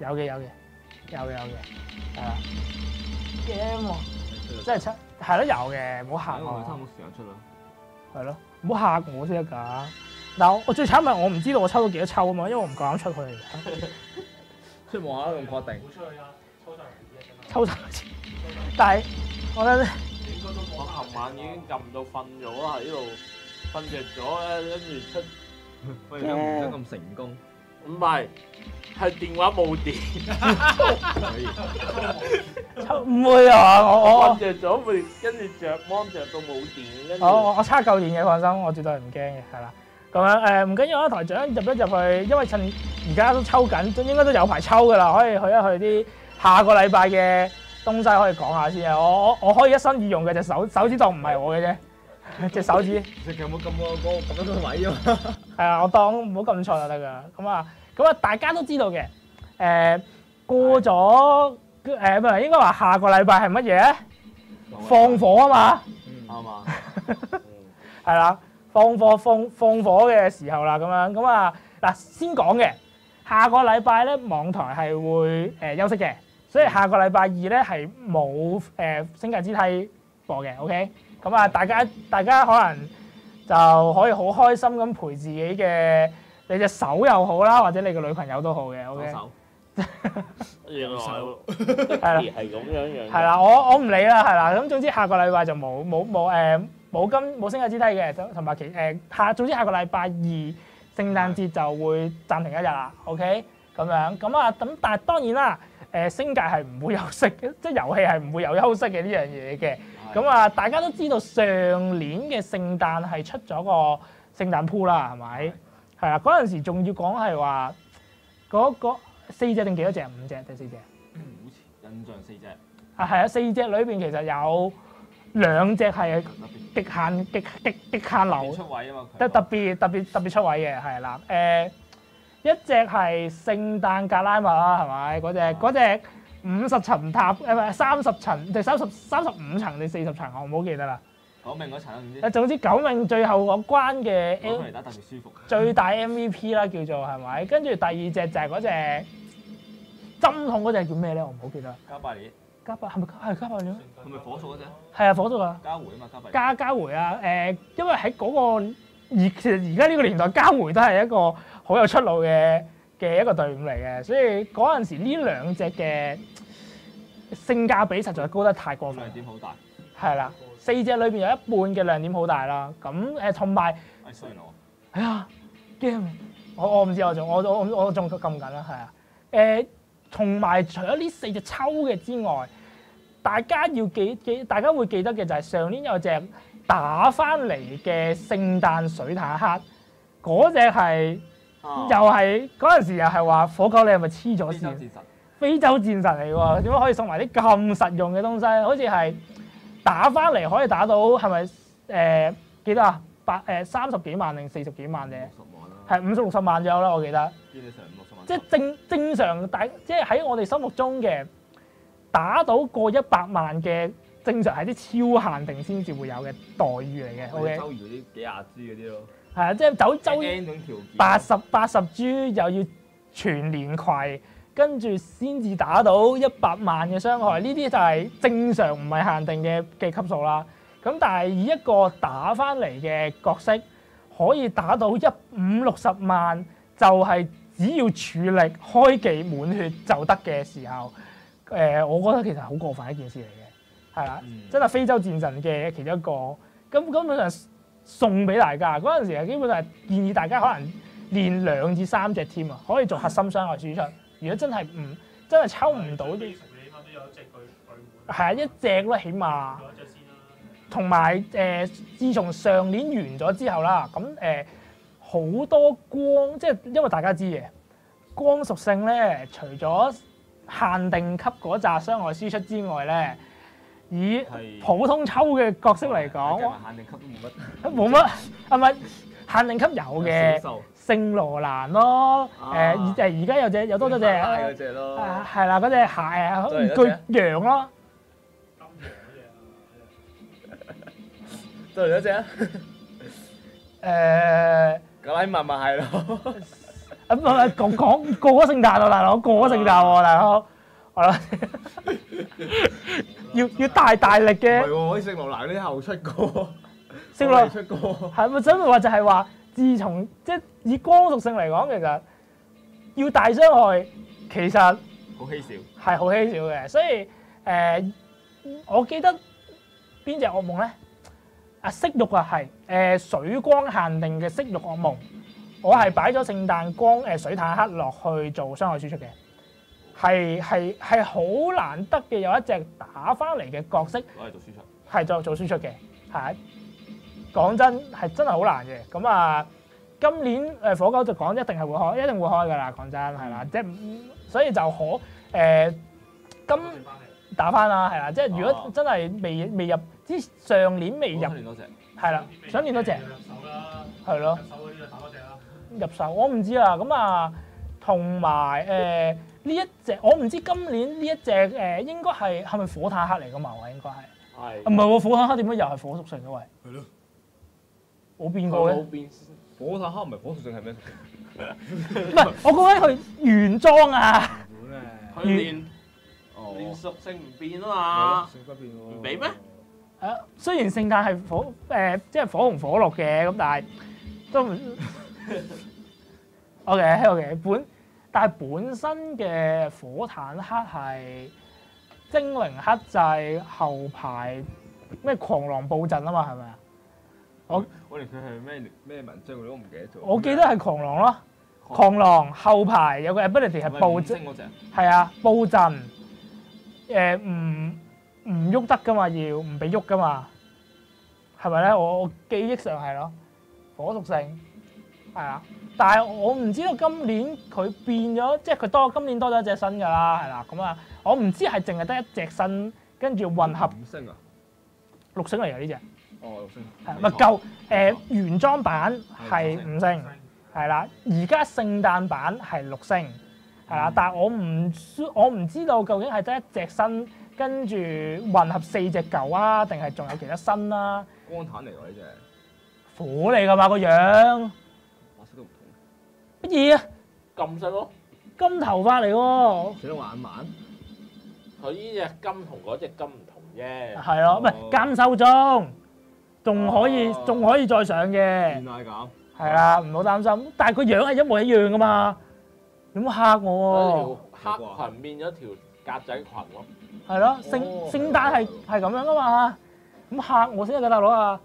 啦，驚喎，真係出係咯有嘅，唔好嚇我。 差冇時間出啦。 係咯，唔好嚇我先得㗎。嗱，我最慘係我唔知道我抽到幾多抽啊嘛，因為我唔夠膽出去。 出望下咁確定。 冇出去啊， 抽晒，但係我覺得我琴晚已經撳到瞓咗啦，喺呢度瞓着咗咧，跟住出。 喂，而家唔想咁成功。 唔係，係電話冇電。 唔會啊！我瞓着咗會跟住着芒着到冇電，跟住我叉夠電嘅，放心，我絕對唔驚嘅，係啦。咁樣唔緊要啦，台長入一入去，因為趁而家都抽緊，應該都有排抽㗎啦，可以去一去啲下個禮拜嘅東西可以講下先啊！我可以一心二用嘅隻手指當唔係我嘅啫，隻手指。 食有冇咁多位啊？ 係啊，我當唔好咁錯就得㗎。咁啊，大家都知道嘅。過咗唔係應該話下個禮拜係乜嘢？放火啊嘛。 啱嘛。 係啦，放火嘅時候啦，咁啊嗱，先講嘅下個禮拜咧，網台係會休息嘅，所以下個禮拜二咧係冇星界之梯播嘅 ，OK？ 咁啊，大家可能就可以好開心咁陪自己嘅你隻手又好啦，或者你個女朋友都好嘅 ，OK？ 原來係啦， 係咁樣樣。 係啦，我唔理啦，係啦，咁總之下個禮拜就冇星界之梯嘅，同埋總之下個禮拜二聖誕節就會暫停一日啦 ，OK？ 咁樣咁但係當然啦，星界係唔會休息嘅，即係遊戲係唔會有休息嘅呢樣嘢嘅。咁啊，大家都知道上年嘅聖誕係出咗個聖誕鋪啦，係咪？係啦，嗰陣時仲要講係話嗰4隻定幾多隻？5隻定4隻？ 好似印象4隻。 係啊，4隻裏邊其實有2隻係極限流， 出位啊嘛， 特別出位嘅係啦。一隻係聖誕格拉麥啦，係咪？嗰隻50層塔30層定35層定40層，我唔好記得啦。 九命嗰層總之九命最後嗰關嘅嚟打特別舒服， 最大 MVP 啦，叫做係咪？跟住第二隻就係嗰隻針筒嗰隻叫咩咧？我唔好記得。 加百列。 係咪加百列？ 係咪火屬嗰隻？ 係啊，火屬啊。 加回啊嘛，加百列。 加回啊！因為喺嗰個其實而家呢個年代，加回都係一個好有出路嘅一個隊伍嚟嘅，所以嗰陣時呢2隻嘅性價比實在高得太過分。 亮點好大。 係啦，4隻裏邊有一半嘅亮點好大啦。咁同埋衰我。 哎呀驚！我唔知我仲撳緊啦，係啊。同埋除咗呢4隻抽嘅之外，大家會記得嘅就係上年有隻打翻嚟嘅聖誕水坦克，嗰隻係又係嗰陣時又係話火狗，你係咪黐咗線？非洲戰神嚟喎，點解可以送埋啲咁實用嘅東西？好似係打翻嚟可以打到係咪幾多啊？30幾萬定40幾萬嘅？係50-60萬左右啦，我記得。即係正常即係喺我哋心目中嘅打到過100萬嘅，正常係啲超限定先至會有嘅待遇嚟嘅。OK。周瑜嗰啲幾廿 G 嗰啲咯。係啊，即係周80 G 又要全年攜，跟住先至打到100萬嘅傷害。呢啲就係正常唔係限定嘅級數啦。咁但係以一個打翻嚟嘅角色，可以打到50-60萬，就係只要處力開技滿血就得嘅時候，我覺得其實好過分一件事嚟嘅，係啦，真係非洲戰神嘅其中一個。咁根本上送俾大家嗰陣時，基本上係建議大家可能練2至3隻添啊，可以做核心傷害輸出。如果真係抽唔到啲，係啊，一隻咯起碼。同埋自從上年完咗之後啦，咁好多光，即係因為大家知嘅光屬性咧，除咗限定級嗰紮傷害輸出之外咧，以普通抽嘅角色嚟講， 限定級都冇乜，係咪限定級有嘅？聖羅蘭咯，而家有多咗隻， 嗰隻咯， 係啦，嗰隻巨羊咯。 都嚟咗隻啊！格拉麥咪係咯， 唔係講過咗聖誕喎，大佬過咗聖誕喎，大佬，要大力嘅。 係喎，好似聖羅蘭嗰啲後出過， 聖羅蘭出過。 係咪想話就係話，自從即係以光屬性嚟講，其實要大傷害其實好稀少， 係好稀少嘅。所以我記得邊隻惡夢咧？色慾啊，係水光限定嘅色慾惡夢， 我係擺咗聖誕光水坦克落去做傷害輸出嘅，係好難得嘅有一隻打翻嚟嘅角色攞嚟做輸出， 係做輸出嘅，係講真係真係好難嘅。咁啊，今年火狗就講一定係會開，一定會開㗎啦。講真係啦，即係所以就今打翻啦，係啦，即係如果真係未入，之上年未入，係啦，想練多隻，係咯，入手我唔知啊，咁啊，同埋呢一隻我唔知今年呢一隻應該係咪火坦克嚟㗎嘛？喎應該係，唔係喎，火坦克點解又係火屬性嘅喂？係咯，冇變過嘅。 火坦克唔係火屬性係咩屬性？ 唔係，我講緊佢原裝啊。 佢連屬性唔變啊嘛，唔俾咩？ 雖然聖誕係火即係火紅火綠嘅，咁但係都唔 OK 但係本身嘅火坦克係精靈克制後排咩狂狼布陣啊嘛，係咪啊？ 我連佢係咩文章我都唔記得咗。 我記得係狂狼咯，狂狼後排有個 ability 係布陣，係啊，布陣唔喐得噶嘛，要唔俾喐噶嘛，係咪咧？我記憶上係咯，火屬性係啊，但係我唔知道今年佢變咗，即係佢今年多咗一隻新㗎啦，係啦，咁啊，我唔知係淨係得一隻新，跟住混合 5星啊 ，6星嚟㗎呢隻。 哦，6星。 係咪舊原裝版係5星，係啦，而家聖誕版係6星，係啦，但係我唔知道究竟係得一隻新。跟住混合4隻舊啊，定係仲有其他新啦？ 光彈嚟喎呢隻， 火嚟㗎嘛個樣， 顏色都唔同。 乜嘢啊？ 金色咯， 金頭髮嚟喎。 水眼晚， 佢呢隻金同嗰隻金唔同啫。 係咯，唔係監修中，仲可以再上嘅。 原來係咁。 係啦，唔好擔心。但係個樣係一模一樣㗎嘛，有冇嚇我喎？黑裙變咗條格仔裙咯。 係咯，聖誕係咁樣噶嘛，咁嚇我先得㗎大佬啊！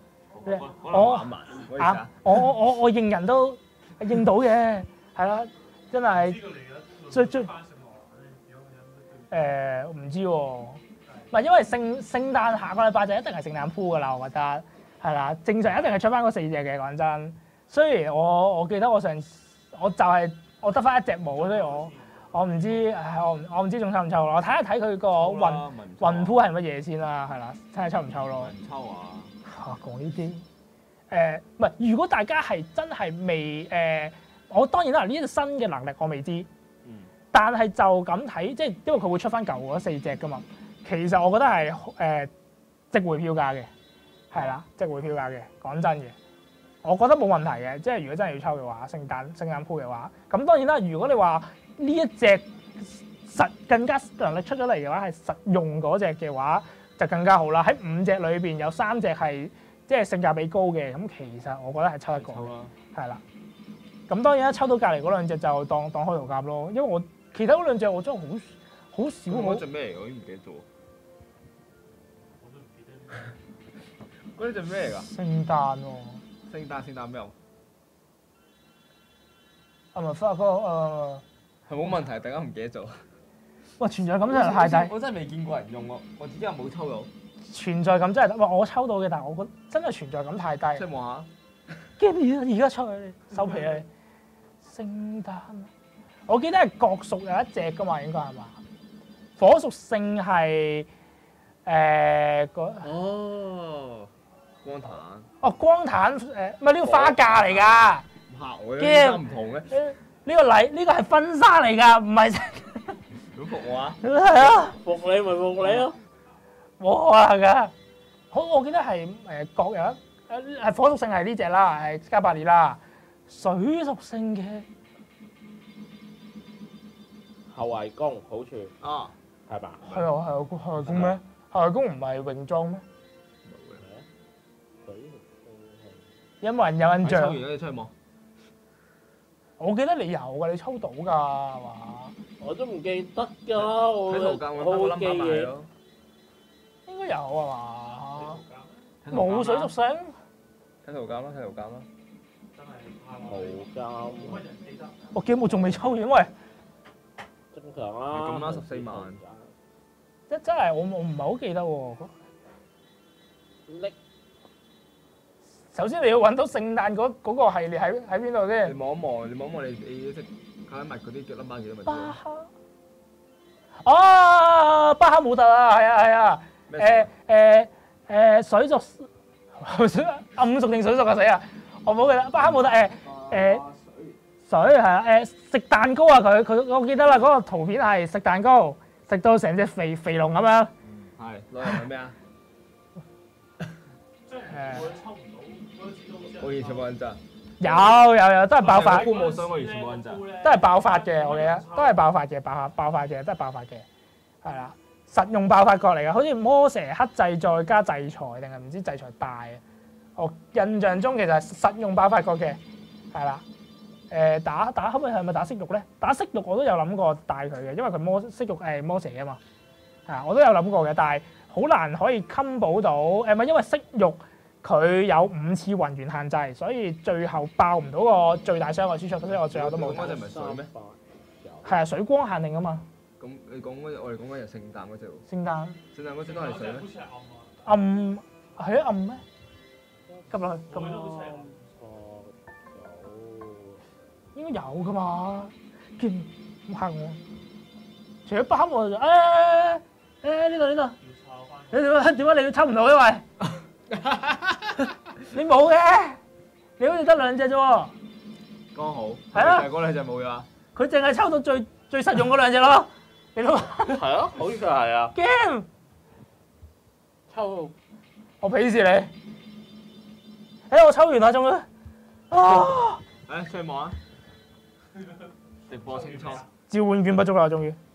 我認人都認到嘅，係啦，真係最唔知喎，唔係因為聖誕下個禮拜就一定係聖誕鋪㗎啦，我覺得係啦，正常一定係出翻嗰4隻嘅，講真。雖然我記得我得翻一隻冇，所以我唔知，我唔知仲抽唔抽咯。我睇一睇佢個運鋪係乜嘢先啦，係啦，睇下抽唔抽咯。 抽啊！ 講呢啲唔係，如果大家係真係未我當然啦，呢啲新嘅能力我未知，但係就咁睇，即係因為佢會出翻舊嗰4隻噶嘛。其實我覺得係值回票價嘅，係啦，值回票價嘅。講真嘅，我覺得冇問題嘅。即係如果真係要抽嘅話，聖誕鋪嘅話，咁當然啦。如果你話呢一隻更加能力出咗嚟嘅話，係實用嗰隻嘅話就更加好啦。喺5隻裏邊有3隻係即係性價比高嘅，咁其實我覺得係抽得過嘅，係啦。咁當然啦，抽到隔離嗰2隻就當開頭甲咯，因為我其他嗰2隻我真係好少。 嗰隻咩嚟？我已經唔記得咗。嗰隻咩嚟㗎？ 聖誕喎。 聖誕咩啊？ 係咪花哥係冇問題，大家唔記得咗。 哇！存在感真係太低。 我真係未見過人用喎，我自己又冇抽到。 存在感真係，我抽到嘅，但係我覺得真係存在感太低。 即係望下。 而家出去收皮啊！聖誕，我記得係角屬有一隻㗎嘛，應該係嘛？火屬性係光彈。 哦，光彈唔係呢個花架嚟㗎。 嚇我嘅唔同嘅。 呢個係婚紗嚟㗎，唔係。 咁服我啊？ 係啊。 服你咪服你咯。 冇可能㗎。我記得係各有一係火屬性係呢隻啦，係加百列啦。水屬性嘅後圍攻好處啊， 係嘛？ 係啊，後圍攻咩？後圍攻唔係泳裝咩？有冇人有印象？ 抽完你出去望。我記得你有㗎，你抽到㗎係嘛？ 我都唔記得㗎，我冇記嘢。 應該有係嘛？冇水屬性。 睇圖鑑啦，睇圖鑑啦。 真係冇㗎， 冇乜人記得。 我記得我仲未抽完，喂， 正常啦。 咁啦14萬真係我唔係好記得喎。 拎首先你要揾到聖誕嗰個系列喺邊度你先？ 望一望，你即卡密嗰啲叫 number 幾多咪知巴咯？ 哈，哦，巴哈姆特啊，係啊，水族暗屬定水族啊死啊！我冇記得巴哈姆特水係啊食蛋糕啊佢我記得啦，嗰個圖片係食蛋糕，食到成隻肥龍咁樣。 係攞嚟係咩啊？ 即係我抽唔到嗰啲紙都好似。 我完全冇印象。 有都係爆發， 官冇箱我完全冇印象。 都係爆發嘅，我記得都係爆發嘅，爆發嘅，都係爆發嘅，係啦，實用爆發角嚟嘅，好似魔蛇克制再加制裁定係唔知制裁大啊？我印象中其實係實用爆發角嘅，係啦。打後尾係咪打色欲咧？打色欲我都有諗過帶佢嘅，因為佢色欲係魔蛇啊嘛，係我都有諗過嘅，但係好難可以 combo 到唔係因為色欲佢有5次暈原限制，所以最後爆唔到個最大傷害輸出，所以我最後都冇打。 嗰隻唔係水咩？ 係啊，水光限定啊嘛。 咁你講嗰我哋講緊係聖誕嗰隻喎。 聖誕嗰隻都係水咩？ 好似係暗啊。 暗係啊暗咩？急落去， 咁都好似係暗。 應該有噶嘛？見唔嚇我？除咗包我就呢度， 要抄翻。 點解你抽唔到因為你冇嘅，你好似得2隻啫喎。 剛好。 係啊嗰兩隻冇咗。 佢淨係抽到最實用嗰2隻咯。你都係啊，好似係啊。 game 抽我鄙視你。我抽完啦，仲啊！ 出去望啊！直播清倉。 召喚券不足啦，終於。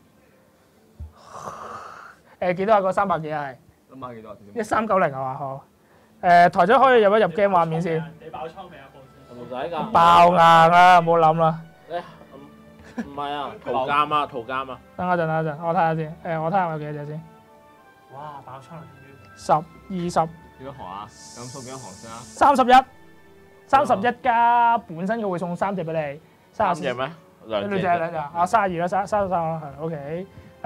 幾多啊？個300幾係諗下幾多 ？1390係嘛？好。台長可以入一入 game 畫面先。 你爆倉未啊？ 唔使㗎。 爆硬啊！冇諗啦。 唔係啊，圖鑑啊，圖鑑啊。 等一陣，我睇下先。我睇下有幾多隻先。 哇！爆倉啦 10、20、 幾多行啊？咁數幾多行先啊？ 31加本身佢會送3隻俾你。 3隻咩？2隻。 2隻。啊，32啦，33啦，係 OK。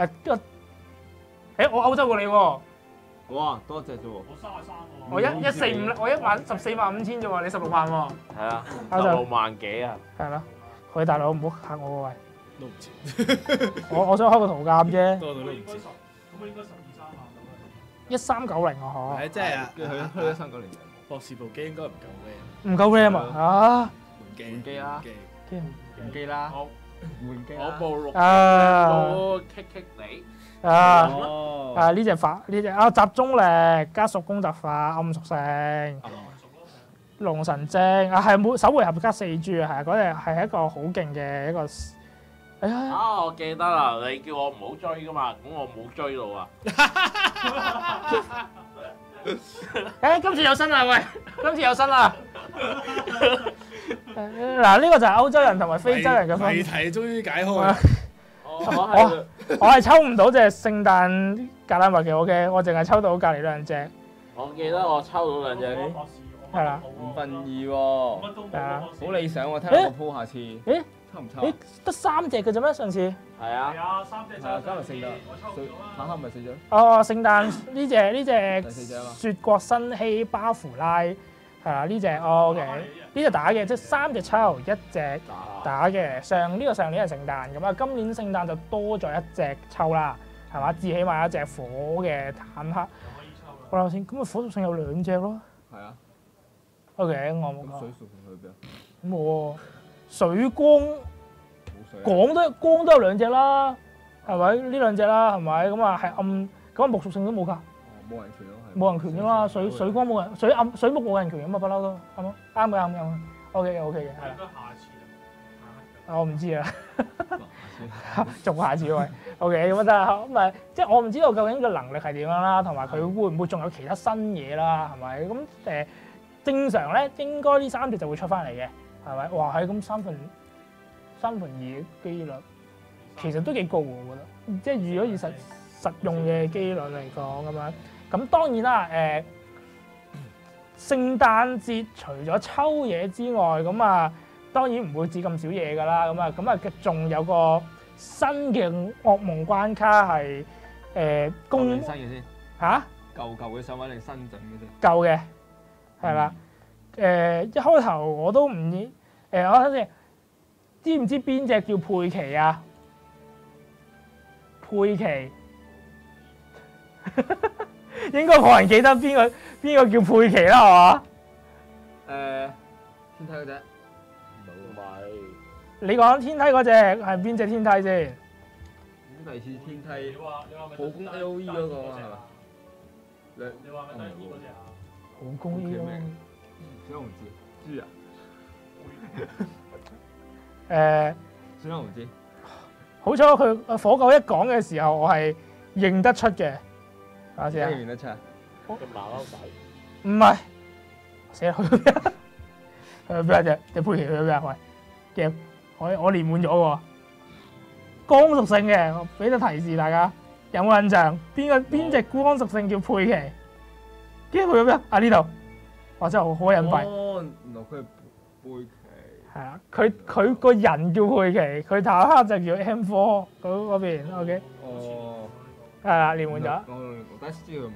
我歐洲過你喎。 哇，多隻啫喎！ 我33喎。 我14萬5千啫喎，你16萬喎。 係啊，16萬幾啊？ 係啦，喂大佬唔好嚇我喎喂。 都唔知。 我想開個圖鑑啫。 多到都唔知。 咁應該12、13萬到啦。 1390啊， 係即係啊， 去1390年。 博士部機應該唔夠嘅。 唔夠 RAM 啊？ 換機啦。換機啦。 好。 換機我部6 啊都棘棘地。 哦。 呢隻集中力加速攻特化暗屬性。龍神精係每首回合加4G 啊，係嗰隻係一個好勁嘅一個。 我記得啦，你叫我唔好追噶嘛，咁我冇追到啊。 今次有新啦，喂！今次有新啦。嗱，呢個就係歐洲人同埋非洲人嘅分別。 謎題終於解開。 我係抽唔到隻聖誕格蘭麥嘅 OK，我淨係抽到隔離2隻。 我記得我抽到2隻。 係啦。 2/2喎。 係啊。 好理想喎，聽下個鋪下次。抽唔抽？ 得3隻嘅啫咩？上次？ 係啊。 係啊，3隻抽。 今日4隻。 我抽唔到啦。 晚黑咪4隻。 聖誕呢隻雪國新希巴芙拉係啦，呢隻OK，呢隻打嘅，即係3隻抽1隻打嘅。上年係聖誕咁啊，今年聖誕就多咗1隻抽啦，係嘛？至起碼1隻火嘅坦克。我諗先，咁啊火屬性有2隻咯。 係啊。 OK，我冇。 咁水屬性去邊啊？ 冇喎，水光光都有2隻啦，係咪？呢2隻啦，係咪？咁啊係暗，咁啊木屬性都冇㗎。 冇人權咯，係。 冇人權㗎嘛，水光冇人，水木冇人權㗎嘛，不嬲都啱咯，啱嘅。OK 嘅，係啦。 應該下次啦。 我唔知啊，仲下次喂。OK 咁得啦，咁咪即係我唔知道究竟個能力係點樣啦，同埋佢會唔會仲有其他新嘢啦，係咪？咁正常咧應該呢3隻就會出翻嚟嘅，係咪？哇，係咁3分2嘅機率，其實都幾高喎，我覺得。即係如果以實用嘅機率嚟講咁樣，咁當然啦，聖誕節除咗抽嘢之外，咁啊當然唔會止咁少嘢㗎啦。咁啊，仲有個新嘅噩夢關卡係新嘅先嚇舊嘅想揾定新整嘅啫。 舊嘅係啦。一開頭我都唔知我睇先，知唔知邊隻叫佩奇啊？佩奇應該冇人記得邊個叫佩奇啦，係嘛？ 天梯嗰隻， 唔係你講天梯嗰隻係邊隻天梯先？ 第二次天梯你話普攻 AOE 嗰個係嘛？ 你話咪得意嗰隻啊？ 好公益咯。 小龍知豬啊？小龍知。 好彩佢火狗一講嘅時候，我係認得出嘅。睇下先啊。 認得出啊？ 隻馬騮仔。 唔係，死啦！去咗邊啊？去咗邊啊？隻佩奇去咗邊啊？喂，嘅我連滿咗喎。光屬性嘅，我俾個提示大家，有冇印象？邊隻光屬性叫佩奇？跟住去咗邊啊？啊呢度，哇真係好隱蔽。 哦，原來佢係佩奇。 係啊，佢個人叫佩奇，佢坦克就叫 M4 嗰邊。OK。 哦。 係啦，連滿咗。 我第一次知佢個名。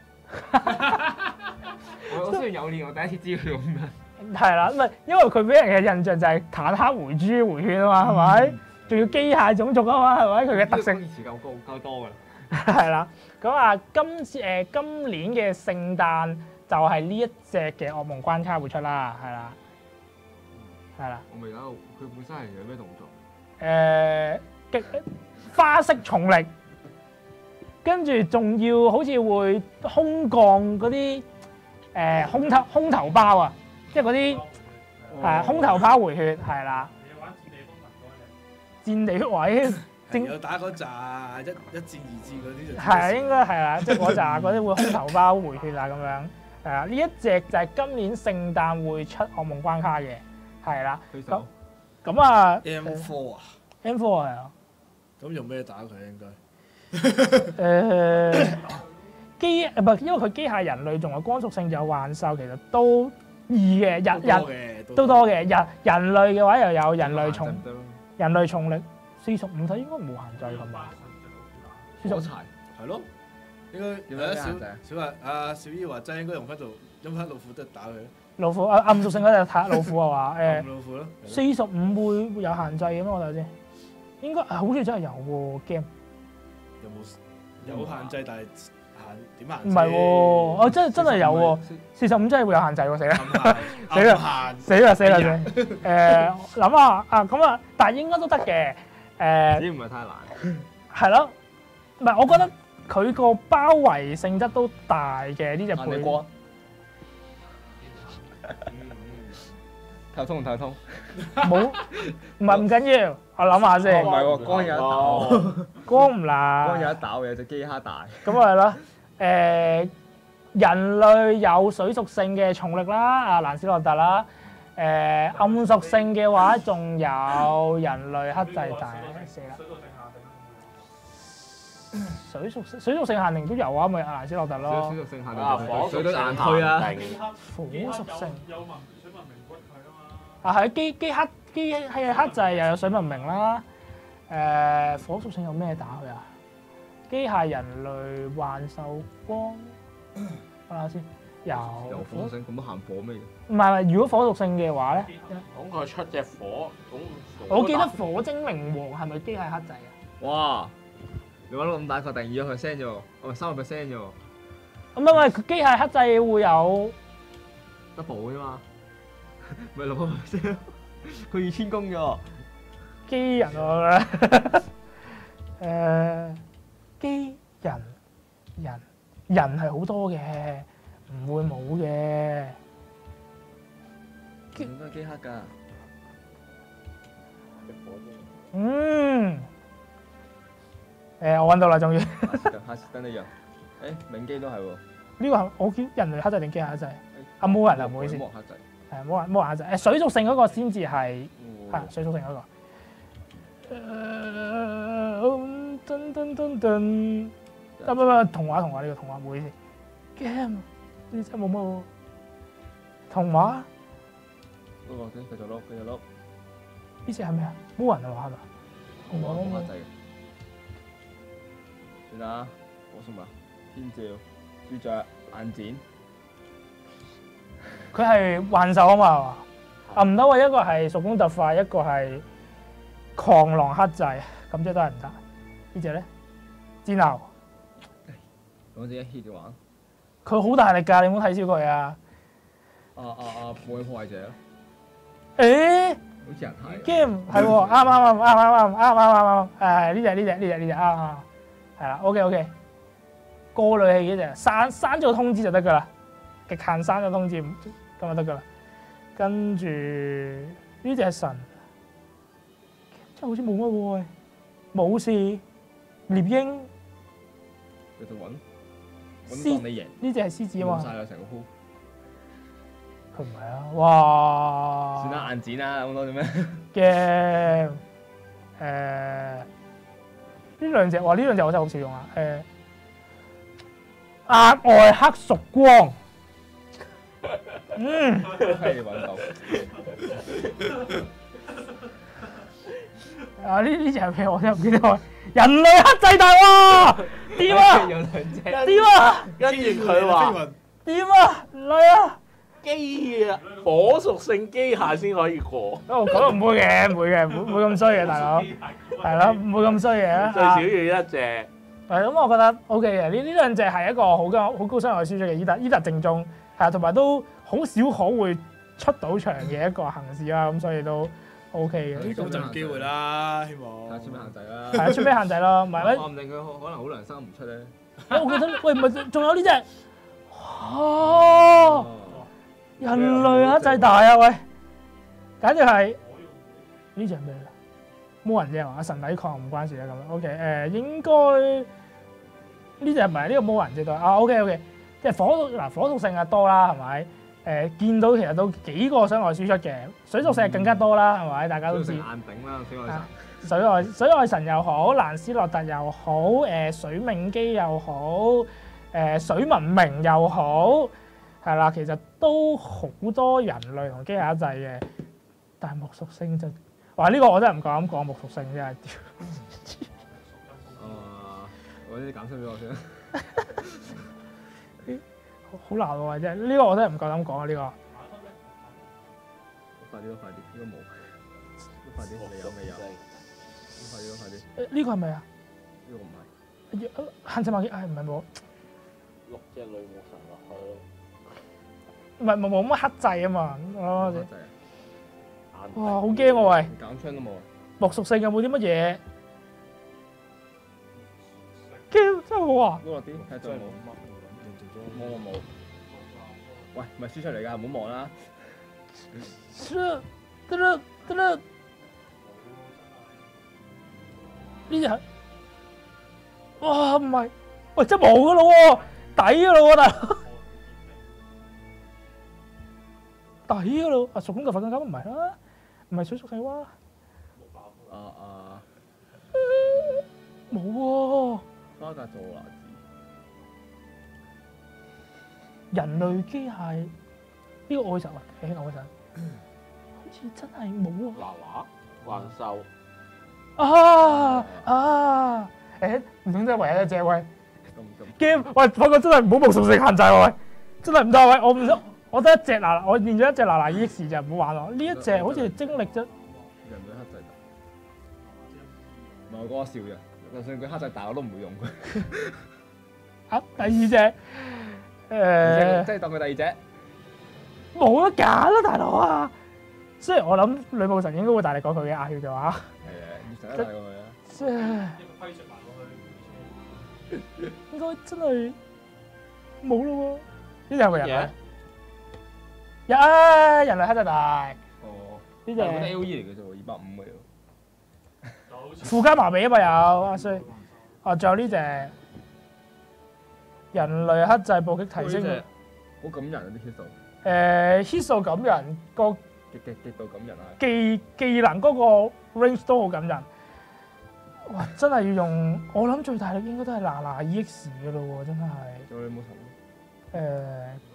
我雖然有練，我第一次知佢個名。 係啦，因為佢俾人嘅印象就係坦克回珠回血啊嘛，係咪？仲要機械種族啊嘛，係咪？佢嘅特性以前夠多㗎啦。 係啦，咁啊，今年嘅聖誕就係呢一隻嘅噩夢關卡會出啦，係啦，係啦。 我未睇到佢本身係有咩動作？ 花式重力，跟住仲要好似會空降嗰啲空頭包啊，即係嗰啲係空頭包回血，係啦。戰地位， 有打嗰扎一戰二戰嗰啲就係啊，應該係啦，即係嗰扎嗰啲會空頭包回血啊咁樣，係啊，呢一隻就係今年聖誕會出噩夢關卡嘅，係啦。咁啊 M4 啊 ，M4 係啊。 咁用咩打佢應該？ 因為佢機械人類仲有光屬性，有幻獸，其實都易嘅，都多嘅。人類嘅話又有人類重力45睇應該冇限制係嘛？45 柴係咯，應該係啊小話阿小姨話齋應該用翻老虎得打佢。 老虎暗屬性嗰隻睇老虎係嘛？ 老虎咯。 45會有限制嘅咩？我睇下先，應該好似真係有喎 game。 有限制，但係點限？ 唔係喎，我真係有喎，45真係會有限制喎，死啦！死啦！諗下啊，咁啊，但係應該都得嘅， 只唔係太難。 係咯，唔係我覺得佢個包圍性質都大嘅呢隻配。 頭痛。 冇，唔係唔緊要，我諗下先。 唔係喎，光有一打。 光唔難。 光有一打，有隻機蝦大。 咁咪係咯，人類有水屬性嘅重力啦，阿蘭斯洛特啦，暗屬性嘅話仲有人類克制大死啦。水屬性限定都有啊，咪阿蘭斯洛特咯。 水屬性限定，水都硬推啊。 火屬性。 有水文明骨佢啊嘛。 啊係機械克制又有水文明啦。火屬性有咩打佢啊？機械人類幻獸光，睇下先。有火屬性咁都行火咩？ 唔係，如果火屬性嘅話咧， 講佢出隻火， 我記得火精靈王係咪機械克制啊？ 哇！你揾到咁大確定2%啫喎，唔係3%啫喎。 唔係，佢機械克制會有 double 啫嘛，咪6%，佢2000攻啫喎。 機人啊，機人係好多嘅，唔會冇嘅。 應該機黑㗎。 我揾到啦，終於。 下次等你用。銘機都係喎。 呢個係我叫人類克制定機械克制？啊冇人啊，唔好意思。 冇克制。 係冇人克制。水屬性嗰個先至係水屬性嗰個。唔，童話呢個童話，唔好意思。game 呢真冇乜喎。童話。 嗰個繼續碌。 呢隻係咩啊？魔人啊嘛係咪？ 我冇乜掣嘅。算啦，火送啊，天照、朱雀、眼剪。 佢係幻獸啊嘛係嘛？啊唔得喎，一個係屬公特化，一個係狂狼克制，咁即係都係唔得。呢隻咧戰牛， 講隻一 hit 嘅話， 佢好大力㗎，你唔好睇小佢啊！ 冇嘅破壞者咯。 誒好似人係。 game 係喎，啱，誒呢隻啱，係啦，OK，過濾器呢隻刪咗通知就得㗎啦，極限刪咗通知咁就得㗎啦。跟住呢隻神真係好似冇乜喎，冇事，獵鷹繼續揾當你贏。 呢隻係獅子啊嘛， 晒啦成個鋪。 佢唔係啊，哇！ 算啦，硬剪啦，咁多做咩？ 嘅呢兩隻，哇！呢兩隻我真係好少用啊。額外黑屬光， 係揾到。 啊呢隻係咩？我真係唔記得喎。人類克制大喎，點啊？ 有兩隻。 點啊？ 跟住佢話點啊？嚟啊！ 機啊，火屬性機械先可以過。 哦，咁唔會嘅，唔會咁衰嘅，大佬。係咯，唔會咁衰嘅。 最少要一隻。 係咁，我覺得 OK 嘅。呢兩隻係一個好高傷害輸出嘅伊特正宗，係啊，同埋都好少可會出到場嘅一個行事啦，咁所以都 OK 嘅。 咁就冇機會啦，希望。 睇出咩限制啦？ 係啊，出咩限制咯？唔係咧， 話唔定佢可能好良心唔出咧。 我覺得喂，唔係仲有呢隻哦。人類克制大啊！喂，簡直係呢隻係咩咧？魔人啫嘛，神抵抗唔關事啦咁。OK， 應該呢隻唔係呢個魔人啫都啊。OK， 即係火屬性啊多啦，係咪？見到其實都幾個傷害輸出嘅，水屬性係更加多啦，係咪？大家都知。 硬頂啦，水愛神。 水愛神又好，蘭斯洛特又好，水命機又好，水文明又好。係啦，其實都好多人類同機械一制嘅，但係木屬性就，哇呢個我真係唔夠膽講木屬性真係， 我啲減薪俾我先。 好難喎真係，呢個我真係唔夠膽講啊呢個。 快啲，呢個冇。快啲，未有。快啲。 呢個係咪啊？ 呢個唔係。 限制物件，唔係冇。 六隻女武神落去咯。 唔係冇乜克制啊嘛， 克制啊！ 哇，好驚喎喂！ 減槍都冇啊！ 木屬性有冇啲乜嘢？驚真係冇啊！ 攞落啲睇下冇。冇。喂，唔係輸出嚟㗎，唔好望啦。 得。呢隻係哇唔係，喂真係冇㗎咯喎，抵㗎咯喎大佬。抵㗎咯！啊，屬公特化更加唔係啦，唔係水屬性喎。冇喎。 花格做拿子。 人類機械呢個愛神啊，愛神，好似真係冇喎。 幻獸。 唔通真係唯一一隻喂 game？ 喂，發覺真係唔好木屬性限制喎，喂，真係唔得喂，我唔想。我得一隻我練咗一隻嗱 EX 就唔好玩咯。呢一隻好似係精力啫。 人類克制大，唔係我講笑啫。就算佢克制大，我都唔會用佢。 啊，第二隻即係當佢第二隻。 冇得揀啦，大佬啊！雖然我諗女武神應該會大力過佢嘅壓血嘅話。 係啊，要成日大過佢啊。 即係。應該真係冇咯喎。呢隻係咪人啊？人類克制大。 哦。 呢隻。 係嗰啲 AOE 嚟嘅啫喎，250嘅喎。 附加麻痹啊嘛有阿衰。仲有呢隻人類克制暴擊提升。 好感人啊啲 hit 數。 hit 數感人個。 極度感人啊！ 技能嗰個 range 都好感人。哇！真係要用，我諗最大力應該都係嗱 EX 嘅咯喎，真係。 仲有冇同？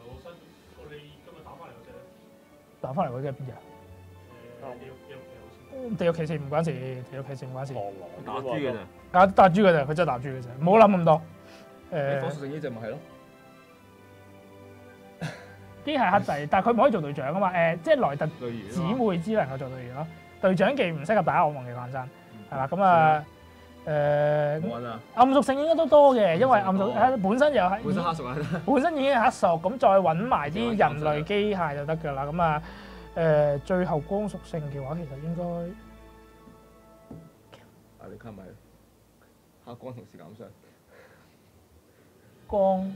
你今日打翻嚟嗰隻咧？ 打翻嚟嗰隻係邊隻？ 地獄騎士唔關事，地獄騎士唔關事。 打豬嘅咋？ 打豬嘅咋，佢真係打豬嘅咋，唔好諗咁多。 火屬性呢隻咪係咯？ 機械黑仔，但係佢唔可以做隊長啊嘛。即係萊特姊妹只能夠做隊員咯。隊長技唔適合打惡夢嘅反身，係啦。咁啊暗屬性應該都多嘅，因為暗屬本身又係本身黑屬啊， 本身已經係黑屬，咁再揾埋啲人類機械就得㗎啦。咁啊最後光屬性嘅話，其實應該你卡咪黑光同時減傷。 光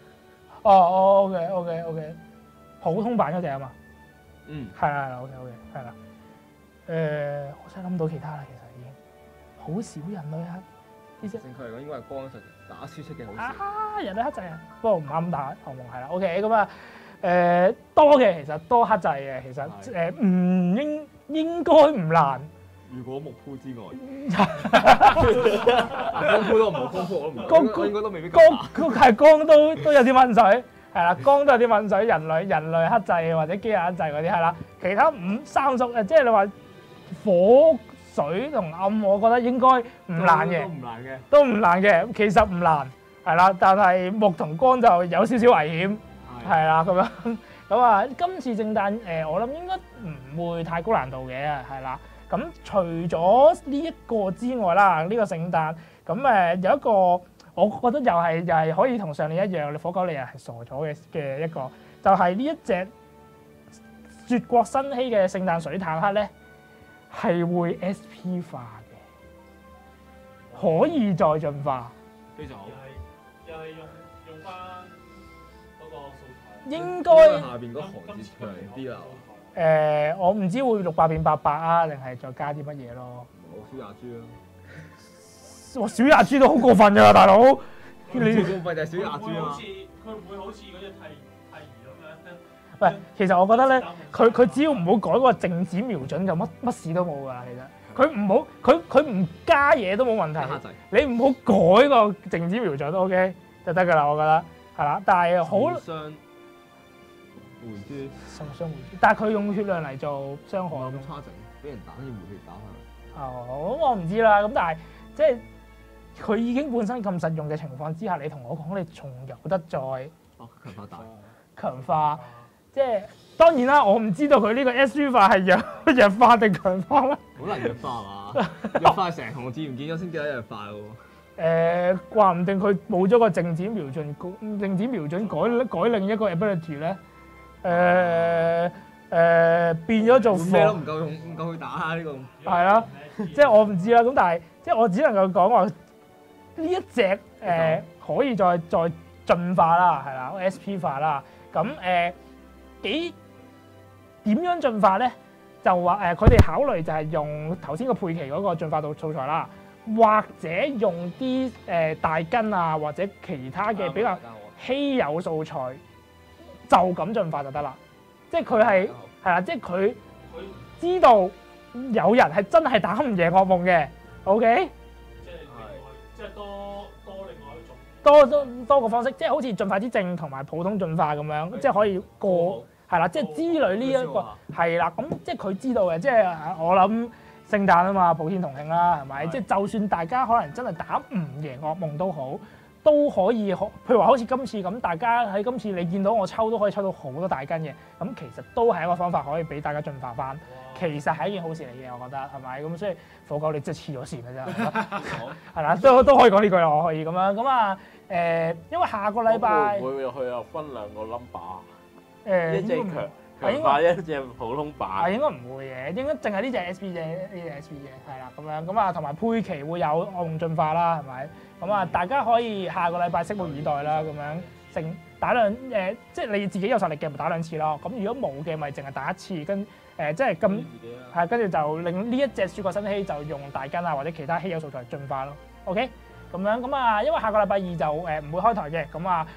OK，普通版嗰隻啊嘛，係啦 OK 係啦，我真係諗唔到其他啦，其實已經好少人類黑呢隻。 正確嚟講應該係光屬打輸出嘅好少。人類黑仔啊，不過唔啱打惡夢係啦 OK 咁啊多嘅其實多黑仔嘅，其實唔應該唔難。 如果木鋪之外，光鋪都冇光鋪，我唔應該都未必夠打。 係光都有啲問水，係啦，光都有啲問水。人類黑仔或者機械黑仔嗰啲係啦，其他三屬即係你話火水同暗，我覺得應該唔難嘅，都唔難嘅，其實唔難係啦，但係木同光就有少少危險，係啦咁樣。咁啊，今次聖誕我諗應該唔會太高難度嘅，係啦。咁除咗呢一個之外啦，呢個聖誕咁有一個，我覺得又係可以同上年一樣，你火狗你又係傻咗嘅一個，就係呢一隻絕國新禧嘅聖誕水坦克咧，係會 SP 化嘅，可以再進化。 非常好。 又係用翻嗰個素材。 應該下邊嗰行字長啲啦。 我唔知會600變800啊，定係再加啲乜嘢咯？ 冇小牙豬咯。 哇！小牙豬都好過分㗎，大佬。 你過分就係小牙豬啊！ 佢唔會好似嗰隻替兒咁樣。 喂，其實我覺得咧，佢只要唔好改嗰個靜止瞄準，就乜事都冇㗎啦。其實佢唔好佢唔加嘢都冇問題。你唔好改個靜止瞄準都 OK 就得㗎啦，我覺得係啦。但係好回珠受傷回珠，但係佢用血量嚟做傷害。 咁差整，俾人打要回血打下。 咁我唔知啦。咁但係即係佢已經本身咁實用嘅情況之下，你同我講你仲有得再強化大強化，即係當然啦。我唔知道佢呢個 SV 化係弱化定強化啦。 好難弱化係嘛？弱化成行字唔見咗先記得弱化喎。 話唔定佢冇咗個靜止瞄準改另一個 ability 咧。變咗做咩都唔夠用，唔夠去打啊！呢個係啦，即係我唔知啦。咁但係即係我只能夠講話呢一隻可以再進化啦，係啦 ，SP 化啦。咁點樣進化咧？就話佢哋考慮就係用頭先個佩奇嗰個進化到素材啦，或者用啲大根啊，或者其他嘅比較稀有素材。就咁進化就得啦，即係佢係啦，即係佢知道有人係真係打唔贏惡夢嘅 ，OK？ 即係多另外一種多個方式，即係好似進化之證同埋普通進化咁樣，即係可以過係啦，即係之類呢一個係啦，咁即係佢知道嘅，即係我諗聖誕啊嘛，普天同慶啦，係咪？即係就算大家可能真係打唔贏惡夢都好。都可以，譬如話好似今次咁，大家喺今次你見到我抽都可以抽到好多大根嘅，咁其實都係一個方法可以俾大家進化翻，其實係一件好事嚟嘅，我覺得係咪？咁所以火狗你真係黐咗線嘅啫，係啦，都可以講呢句啦，我可以咁樣咁啊因為下個禮拜會入去又分兩個 number， 一隻強化一隻普通版， 應該唔會嘅，應該淨係呢隻 SP 啫，呢隻 SP 啫，係啦咁樣咁啊，同埋佩奇會有惡夢進化啦，係咪？咁啊，大家可以下個禮拜拭目以待啦，咁樣打即係你自己有實力嘅咪打2次咯。咁如果冇嘅咪淨係打1次，即係咁係跟住就令呢一隻雪國新禧就用大根啊或者其他稀有素材進化咯。OK， 咁樣咁啊，因為下個禮拜2就唔會開台嘅，咁啊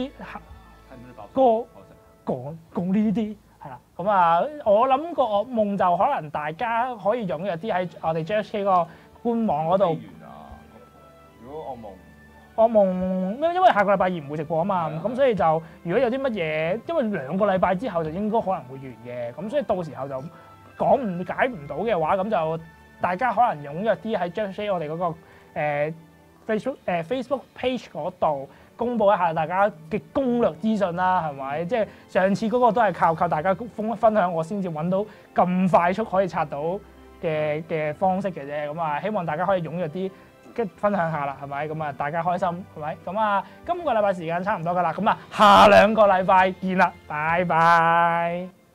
講呢啲係啦。咁啊，我諗個惡夢就可能大家可以踴躍啲喺我哋 JHK 個官網嗰度。 如果惡夢，因為下個禮拜2唔會直播啊嘛，咁所以就如果有啲乜嘢，因為2個禮拜之後就應該可能會完嘅，咁所以到時候就解唔到嘅話，咁就大家可能踴躍啲喺 Jam 我哋嗰個Facebook page 嗰度公佈一下大家嘅攻略資訊啦，係咪？即係上次嗰個都係靠大家分享，我先至揾到咁快速可以刷到嘅方式嘅啫。咁啊，希望大家可以踴躍啲分享下啦，係咪？咁啊，大家開心係咪？咁啊，今個禮拜時間差唔多㗎啦，咁啊，下兩個禮拜見啦，拜拜。